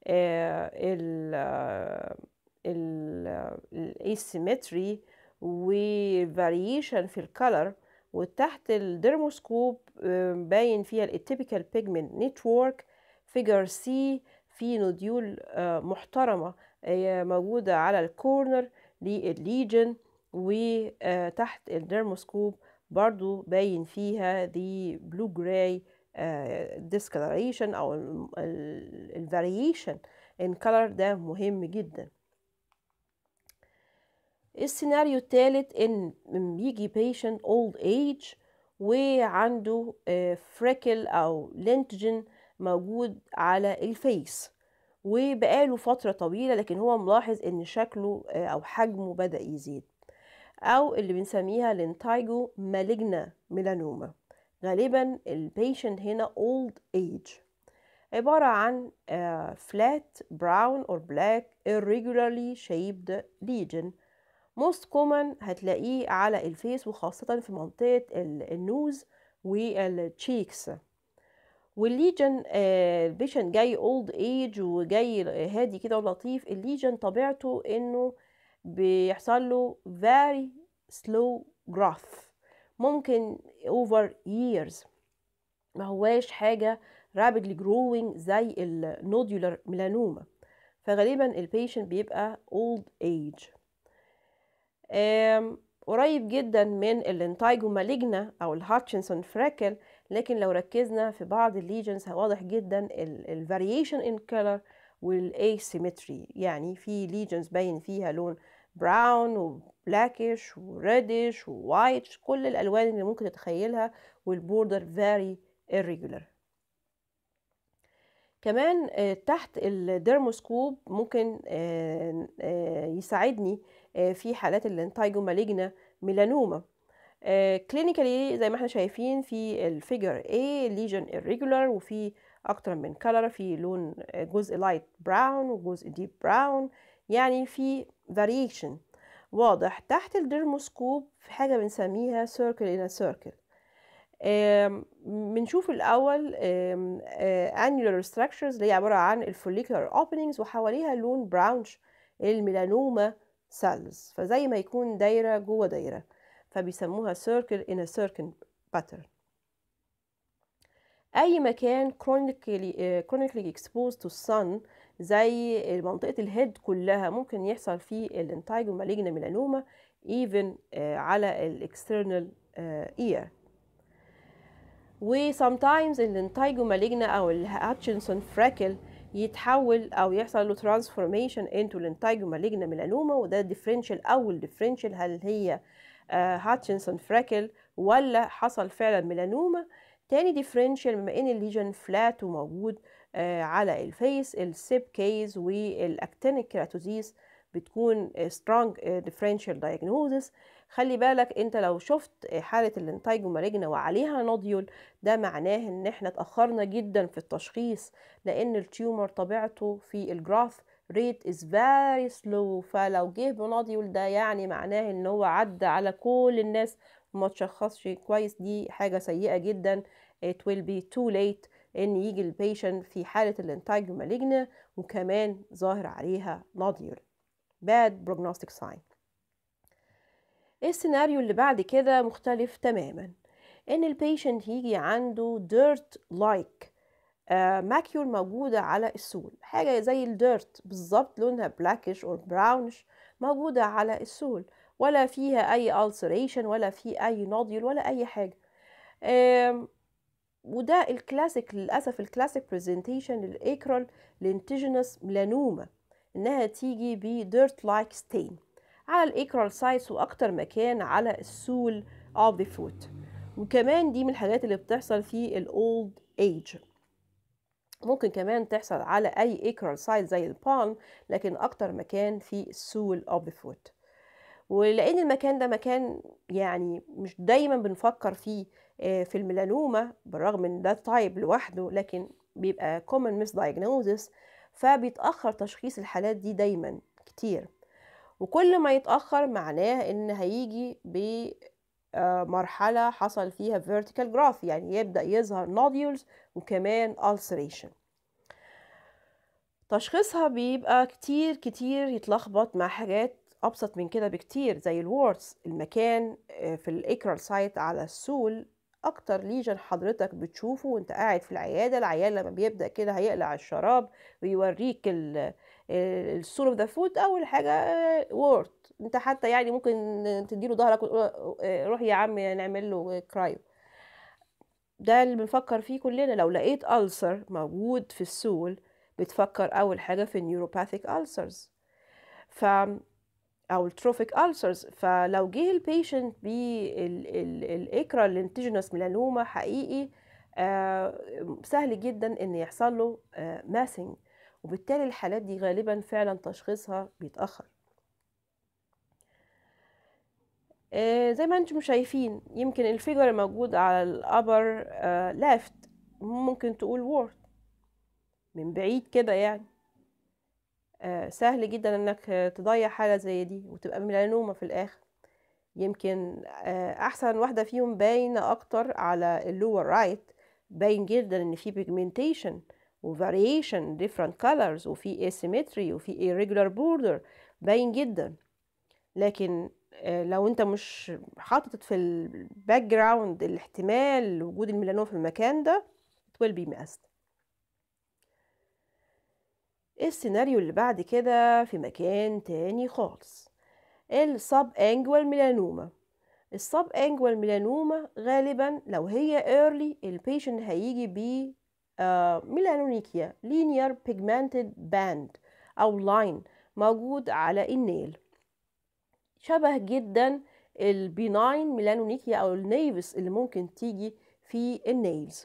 ال asymmetry و variation في الcolor، وتحت الدرموسكوب باين فيها ال atypical pigment network. figure C في نوديول محترمة موجودة على الكورنر للليجن، وتحت الدرموسكوب برضو باين فيها the blue gray discoloration أو ال variation in color. ده مهم جدا. السيناريو الثالث إن بيجي patient old age وعنده فريكل أو لينتجن موجود على الفيس وبقاله فترة طويلة، لكن هو ملاحظ إن شكله أو حجمه بدأ يزيد، أو اللي بنسميها لينتايجو مالجنا ميلانوما. غالبا البيشنت هنا old age، عبارة عن flat brown or black irregularly shaped lesion. most common هتلاقيه على الفيس وخاصة في منطقة النوز والتشيكس. والليجن البيشنت جاي اولد ايج وجاي هادي كده ولطيف. الليجن طبيعته انه بيحصل له very slow growth، ممكن over years، ما هواش حاجة rapidly growing زي النودولار ميلانوما. فغالبا البيشنت بيبقى old age. قريب جدا من اللينتايجو مالجنا او الهاتشنسون فريكل، لكن لو ركزنا في بعض الليجنز واضح جدا الفاريشن ان كولر والاسيمتري. يعني في ليجنز باين فيها لون براون وبلاكش وريدش ووايت، كل الالوان اللي ممكن تتخيلها، والبوردر فيري irregular. كمان تحت الديرموسكوب ممكن يساعدني في حالات اللينتايجو مالجنا ميلانوما. كلينيكالي زي ما احنا شايفين في الفيجر A ليجن irregular وفي اكتر من كلر، في لون جزء لايت براون وجزء ديب براون، يعني في variation واضح. تحت الديرموسكوب في حاجة بنسميها circle in a circle. بنشوف الأول annular structures اللي هي عبارة عن الfollicular openings وحواليها لون براونش الميلانوما cells، فزي ما يكون دايرة جوه دايرة، فبيسموها circle in a circle pattern. أي مكان chronically exposed to sun زي منطقة الهيد كلها ممكن يحصل فيه الانتايجو مالجنا ميلانوما even على الاكسترنال ear. و sometimes الانتايجو مالجنا أو الهاتشنسون فريكل يتحول أو يحصل له transformation into الانتايجو مالجنا ميلانوما، وده differential. أول differential هل هي هاتشنسون فريكل ولا حصل فعلا ميلانوما. تاني differential بما ان الليجن فلات وموجود على الفيس، السيب كيز والاكتينيك كيراتوزيس بتكون strong differential diagnosis. خلي بالك انت لو شفت حالة الانتايجو مالجنا وعليها نوديول، ده معناه ان احنا اتأخرنا جدا في التشخيص، لان التيومر طبيعته في الجراث rate is very slow. فلو جه بنوديول ده يعني معناه ان هو عدى على كل الناس وما تشخصش كويس. دي حاجة سيئة جدا. it will be too late ان يجي البيشنت في حالة الانتايجو مالجنا وكمان ظاهر عليها نوديول. bad prognostic sign. السيناريو اللي بعد كده مختلف تماما، ان البيشنت يجي عنده dirt like ماكيول موجودة على السول، حاجة زي الديرت بالظبط، لونها بلاكش أو براونش موجودة على السول، ولا فيها أي ulceration ولا في أي نوديول ولا أي حاجة. وده الكلاسيك للأسف، الكلاسيك برزنتيشن للإيكرال لينتيجينوس ميلانوما، إنها تيجي بديرت لايك ستين. على الايكرال سايتس واكتر مكان على السول of the foot. وكمان دي من الحاجات اللي بتحصل في الاولد ايج. ممكن كمان تحصل على اي ايكرال سايت زي البالم، لكن اكتر مكان في السول of the foot. ولان المكان ده مكان يعني مش دايما بنفكر فيه في الميلانوما، بالرغم ان ده تايب لوحده، لكن بيبقى common misdiagnosis، فبيتأخر تشخيص الحالات دي دايما كتير. وكل ما يتأخر معناه ان هيجي بمرحلة حصل فيها vertical growth، يعني يبدأ يظهر nodules وكمان ulceration. تشخيصها بيبقى كتير يتلخبط مع حاجات أبسط من كده بكتير زي الورتس. المكان في الإكرال سايت على السول أكتر ليجن حضرتك بتشوفه وانت قاعد في العيادة. العيان لما بيبدأ كده هيقلع الشراب ويوريك السول اوف ذا فوت، أول حاجة وورت. انت حتى يعني ممكن تديله ظهرك وتقول روح يا عم نعمل له كرايو. ده اللي بنفكر فيه كلنا. لو لقيت ألسر موجود في السول بتفكر أول حاجة في النيوروباثيك ألسرز أو التروفيك ألسرز. فلو جه البيشنت بالإكرال لينتيجينوس ميلانوما حقيقي سهل جدا إن يحصل له ماسنج، وبالتالي الحالات دي غالبا فعلا تشخيصها بيتأخر. زي ما انتم شايفين، يمكن الفيجر الموجود على الأبر ليفت ممكن تقول وورد من بعيد كده، يعني سهل جدا انك تضيع حالة زي دي وتبقى ميلانوما في الآخر. يمكن أحسن واحدة فيهم باينة أكتر على اللور رايت، باين جدا إن في pigmentation و variation different colors وفي asymmetry وفي irregular border، باين جدا. لكن لو انت مش حاطط في الباك جراوند الاحتمال وجود الميلانوما في المكان ده it will be missed. السيناريو اللي بعد كده في مكان تاني خالص، السب انجوال ميلانوما. السب انجوال ميلانوما غالبا لو هي early البيشنت هيجي ب ميلانونيكيا linear pigmented band او لاين موجود على النيل، شبه جدا البيناين ميلانونيكيا او النيفس اللي ممكن تيجي في النيلز.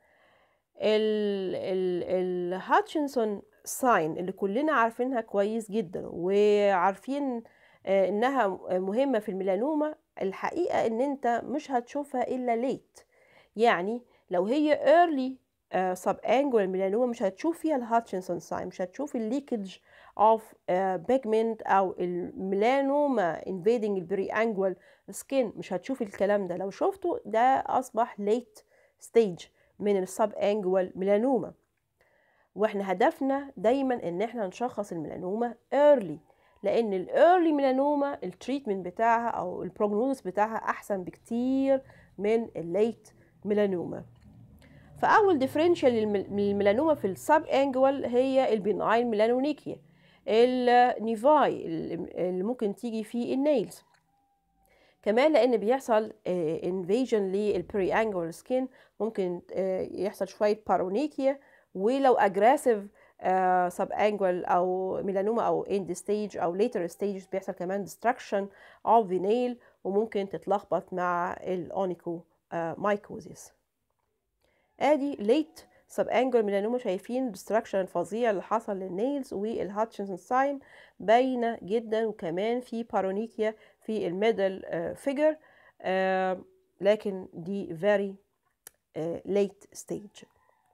الهاتشنسون ساين اللي كلنا عارفينها كويس جدا وعارفين انها مهمة في الميلانوما، الحقيقة ان انت مش هتشوفها الا ليت. يعني لو هي early subangular melanoma مش هتشوف فيها الهاتشنسون ساين، مش هتشوف الليكج اوف بيجمنت او الميلانوما invading البري انجوال سكين، مش هتشوف الكلام ده. لو شفته ده اصبح late stage من السب انجوال ميلانوما. واحنا هدفنا دايما ان احنا نشخص الميلانوما early، لان الايرلي ميلانوما التريتمنت بتاعها او البروجنوزس بتاعها احسن بكتير من الليت ميلانوما. فاول ديفرنشال للميلانوما في السب انجوال هي البيناين ميلانونيكيا النيفاي اللي ممكن تيجي في النيلز. كمان لان بيحصل انفيجن للبري انجولار سكين ممكن يحصل شويه بارونيكيا، ولو اجريسيف سب انجول او ميلانوما او اند ستيج او ليتر ستيج بيحصل كمان ديستراكشن اوف ذا نيل وممكن تتلخبط مع الاونيكو مايكوزيس. ادي ليت سب انجول ميلانوما، شايفين الديستراكشن الفظيع اللي حصل للنيلز، والهاتشنسون ساين باينه جدا، وكمان في بارونيكيا في الميدل فيجر، لكن دي very late stage.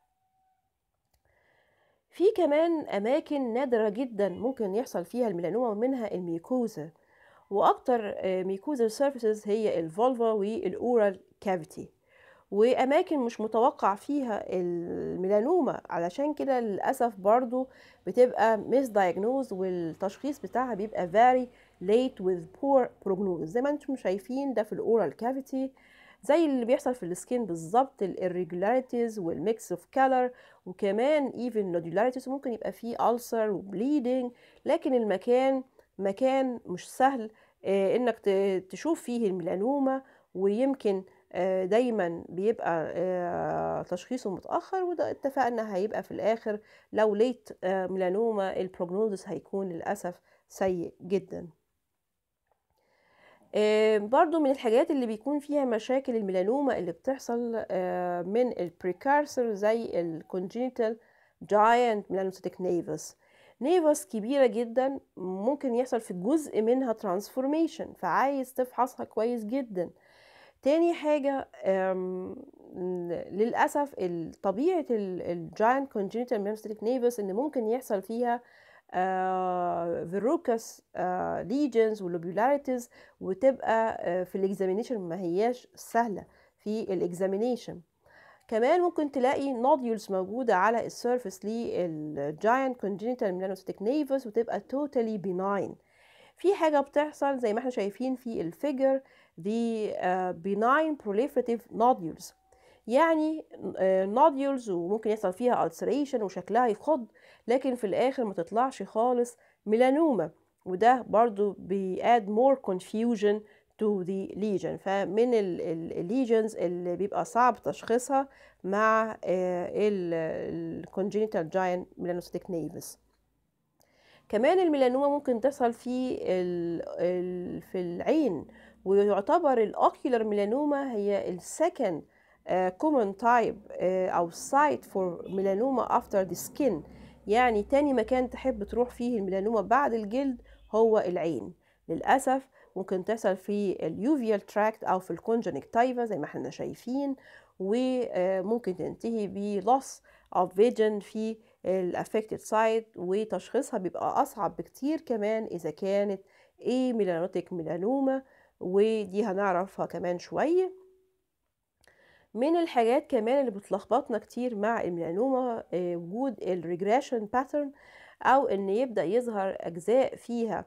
في كمان أماكن نادرة جدا ممكن يحصل فيها الميلانوما، ومنها الميكوزا، وأكتر ميكوزا سيرفيسز هي الفولفا والأورال كافيتي، وأماكن مش متوقع فيها الميلانوما. علشان كده للأسف برضو بتبقى misdiagnosed والتشخيص بتاعها بيبقى very late with poor prognosis. زي ما انتم شايفين ده في الأورال كافيتي، زي اللي بيحصل في السكين بالظبط، الirregularities والميكس اوف كالر، وكمان even nodularities، ممكن يبقى فيه ulcer وبليدنج، لكن المكان مكان مش سهل انك تشوف فيه الميلانوما، ويمكن دايما بيبقى تشخيصه متأخر، وده اتفقنا هيبقى في الآخر لو ليت ميلانوما البروجنوزس هيكون للأسف سيء جدا. برضو من الحاجات اللي بيكون فيها مشاكل الميلانوما اللي بتحصل من البريكارسر زي الكونجينيتال جاينت ميلانوسيتك نيفس. نيفس كبيرة جدا، ممكن يحصل في جزء منها ترانسفورميشن، فعايز تفحصها كويس جدا. تاني حاجة للأسف طبيعة الجاينت كونجينيتال ميلانوسيتك نيفس إن ممكن يحصل فيها فيروكس ليجنز ولوبيولاريتيز، وتبقى في الاكزامينيشن ما هياش سهلة في الاكزامينيشن. كمان ممكن تلاقي نوديولز موجودة على السيرفس للجاينت كونجينيتال ميلانوسيتك نيفس وتبقى توتالي بيناين. في حاجة بتحصل زي ما احنا شايفين في الفيجر دي benign proliferative nodules، يعني نوديولز وممكن يحصل فيها ulceration وشكلها يخض، لكن في الآخر ما تطلعش خالص ميلانوما، وده برضو add more confusion to the lesion. فمن الليجنز اللي بيبقى صعب تشخيصها مع congenital giant melanocytic nevus. كمان الميلانوما ممكن تحصل في العين، ويعتبر الاوكيولار ميلانوما هي السكند common type او site for melanoma after the skin، يعني تاني مكان تحب تروح فيه الميلانوما بعد الجلد هو العين. للأسف ممكن تحصل في اليوفيال تراكت أو في الكونجنكتيفا زي ما احنا شايفين، وممكن تنتهي ب loss of vision في الافكتد سايت، وتشخيصها بيبقى أصعب بكتير كمان إذا كانت ميلانوتيك ميلانوما، ودي هنعرفها كمان شوية. من الحاجات كمان اللي بتلخبطنا كتير مع الميلانوما وجود الريجريشن باترن، او ان يبدا يظهر اجزاء فيها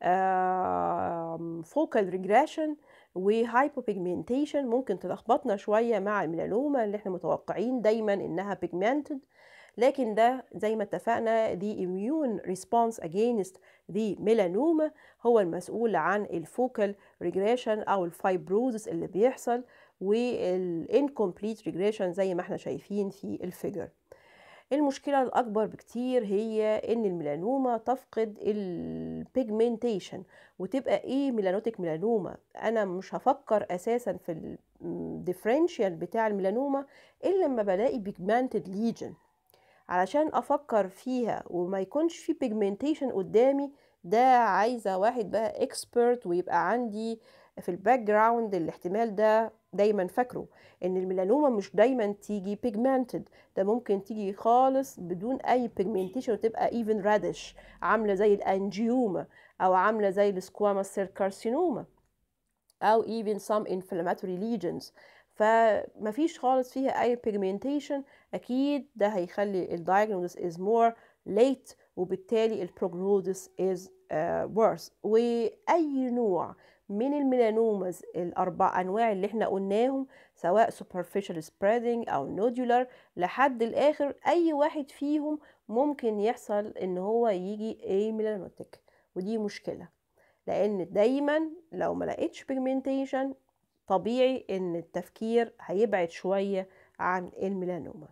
فوكال ريجريشن وهايبوبيجمنتيشن، ممكن تلخبطنا شويه مع الميلانوما اللي احنا متوقعين دايما انها بيجمنتد، لكن ده زي ما اتفقنا the immune response against the melanoma هو المسؤول عن الفوكال ريجريشن او الفايبروزس اللي بيحصل، والانكمبليت ريجريشن زي ما احنا شايفين في الفيجر. المشكلة الأكبر بكتير هي إن الميلانوما تفقد البيجمنتيشن وتبقى ميلانوتيك ميلانوما. أنا مش هفكر أساسا في الديفرنشيال بتاع الميلانوما إلا لما بلاقي بيجمنتد ليجن، علشان أفكر فيها وما يكونش في بيجمنتيشن قدامي. ده عايزة واحد بقى اكسبرت ويبقى عندي في الباك جراوند الاحتمال ده دايما فاكره ان الميلانوما مش دايما تيجي بيجمنتد، ده ممكن تيجي خالص بدون اي بيجمنتيشن وتبقى ايفن رادش، عامله زي الانجيوما او عامله زي السكواماس سيل كارسينوما او even some inflammatory lesions. فمفيش خالص فيها اي pigmentation، اكيد ده هيخلي الdiagnosis is more late وبالتالي البروجنوزس is worse. واي نوع من الميلانومز الاربع انواع اللي احنا قلناهم سواء superficial spreading او nodular لحد الاخر، اي واحد فيهم ممكن يحصل ان هو يجي ميلانوتيك، ودي مشكلة لان دايما لو ما لقيتش بيجمنتيشن طبيعي ان التفكير هيبعد شوية عن الميلانوما.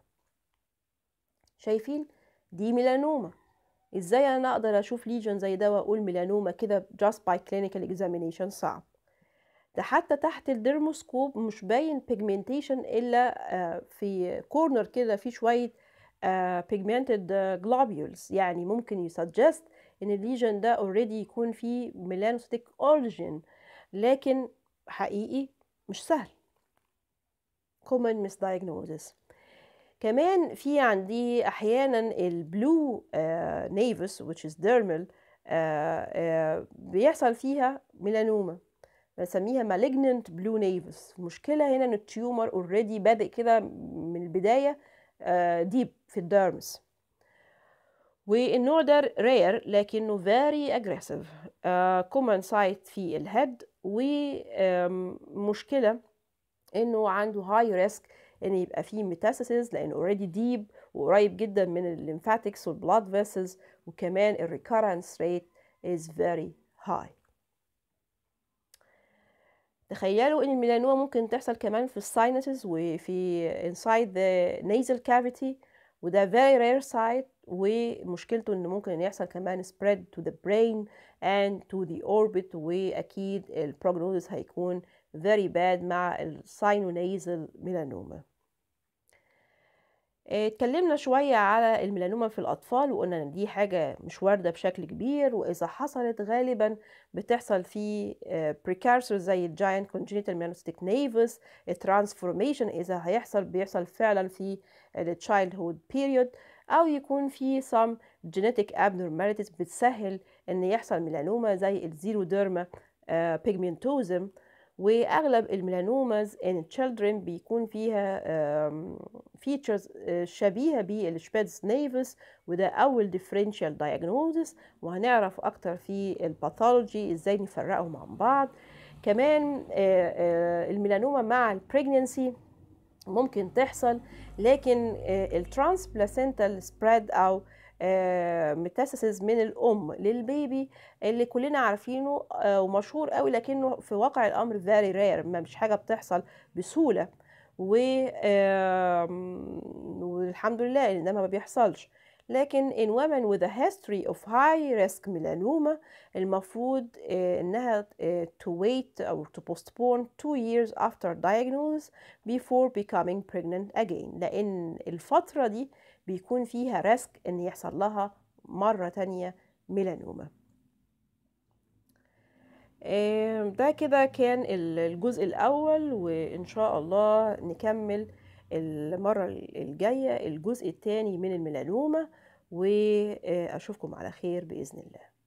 شايفين دي ميلانوما، ازاي انا اقدر اشوف ليجن زي ده واقول ميلانوما كده just by clinical examination؟ صعب. ده حتى تحت الديرموسكوب مش باين بيجمنتيشن الا في كورنر كده في شوية pigmented globules، يعني ممكن يسجست ان الليجن ده already يكون فيه melanocytic origin، لكن حقيقي مش سهل. common misdiagnosis. كمان في عندي احيانا البلو نيفس which is dermal بيحصل فيها ميلانوما، بنسميها malignant blue nevus. المشكلة هنا ان التيومر already بادئ كده من البداية ديب في الديرمس، والنوع ده rare لكنه very aggressive common site في الهيد، ومشكلة انه عنده high risk ان يبقى فيه metastasis لانه already deep وقريب جدا من الليمفاتكس والبلاد vessels، وكمان recurrence rate is very high. تخيلوا ان الميلانوما ممكن تحصل كمان في الساينسز وفي inside the nasal cavity، وده very rare site ومشكلته إن ممكن يحصل كمان spread to the brain and to the orbit، وأكيد البروجنوزس هيكون very bad مع الساينونيزال ميلانوما. اتكلمنا شوية على الميلانوما في الأطفال وقلنا إن دي حاجة مش واردة بشكل كبير، وإذا حصلت غالبا بتحصل في precursors زي الجاينت congenital melanocytic nevus. الترانسفورميشن إذا هيحصل بيحصل فعلا في childhood period، أو يكون في some genetic abnormalities بتسهل إن يحصل ميلانوما زي الزيروديرما pigmentosum. واغلب الميلانوماز in children بيكون فيها features شبيهه بالشبيدز نيفس، وده اول differential diagnosis، وهنعرف اكتر في الباثولوجي ازاي نفرقهم عن بعض. كمان الميلانوما مع البريجننسي ممكن تحصل، لكن الترانسبلاسنتال سبريد او ميتاسيسز من الام للبيبي اللي كلنا عارفينه ومشهور قوي، لكنه في واقع الامر very rare، ما مش حاجه بتحصل بسهوله، والحمد لله ان ده ما بيحصلش. لكن in women with a history of high risk melanoma المفروض انها to wait or to postpone 2 years after diagnosis before becoming pregnant again، لأن الفترة دي بيكون فيها ريسك إن يحصل لها مرة تانية ميلانوما. ده كده كان الجزء الأول، وإن شاء الله نكمل المرة الجاية الجزء الثاني من الميلانوما، وأشوفكم على خير بإذن الله.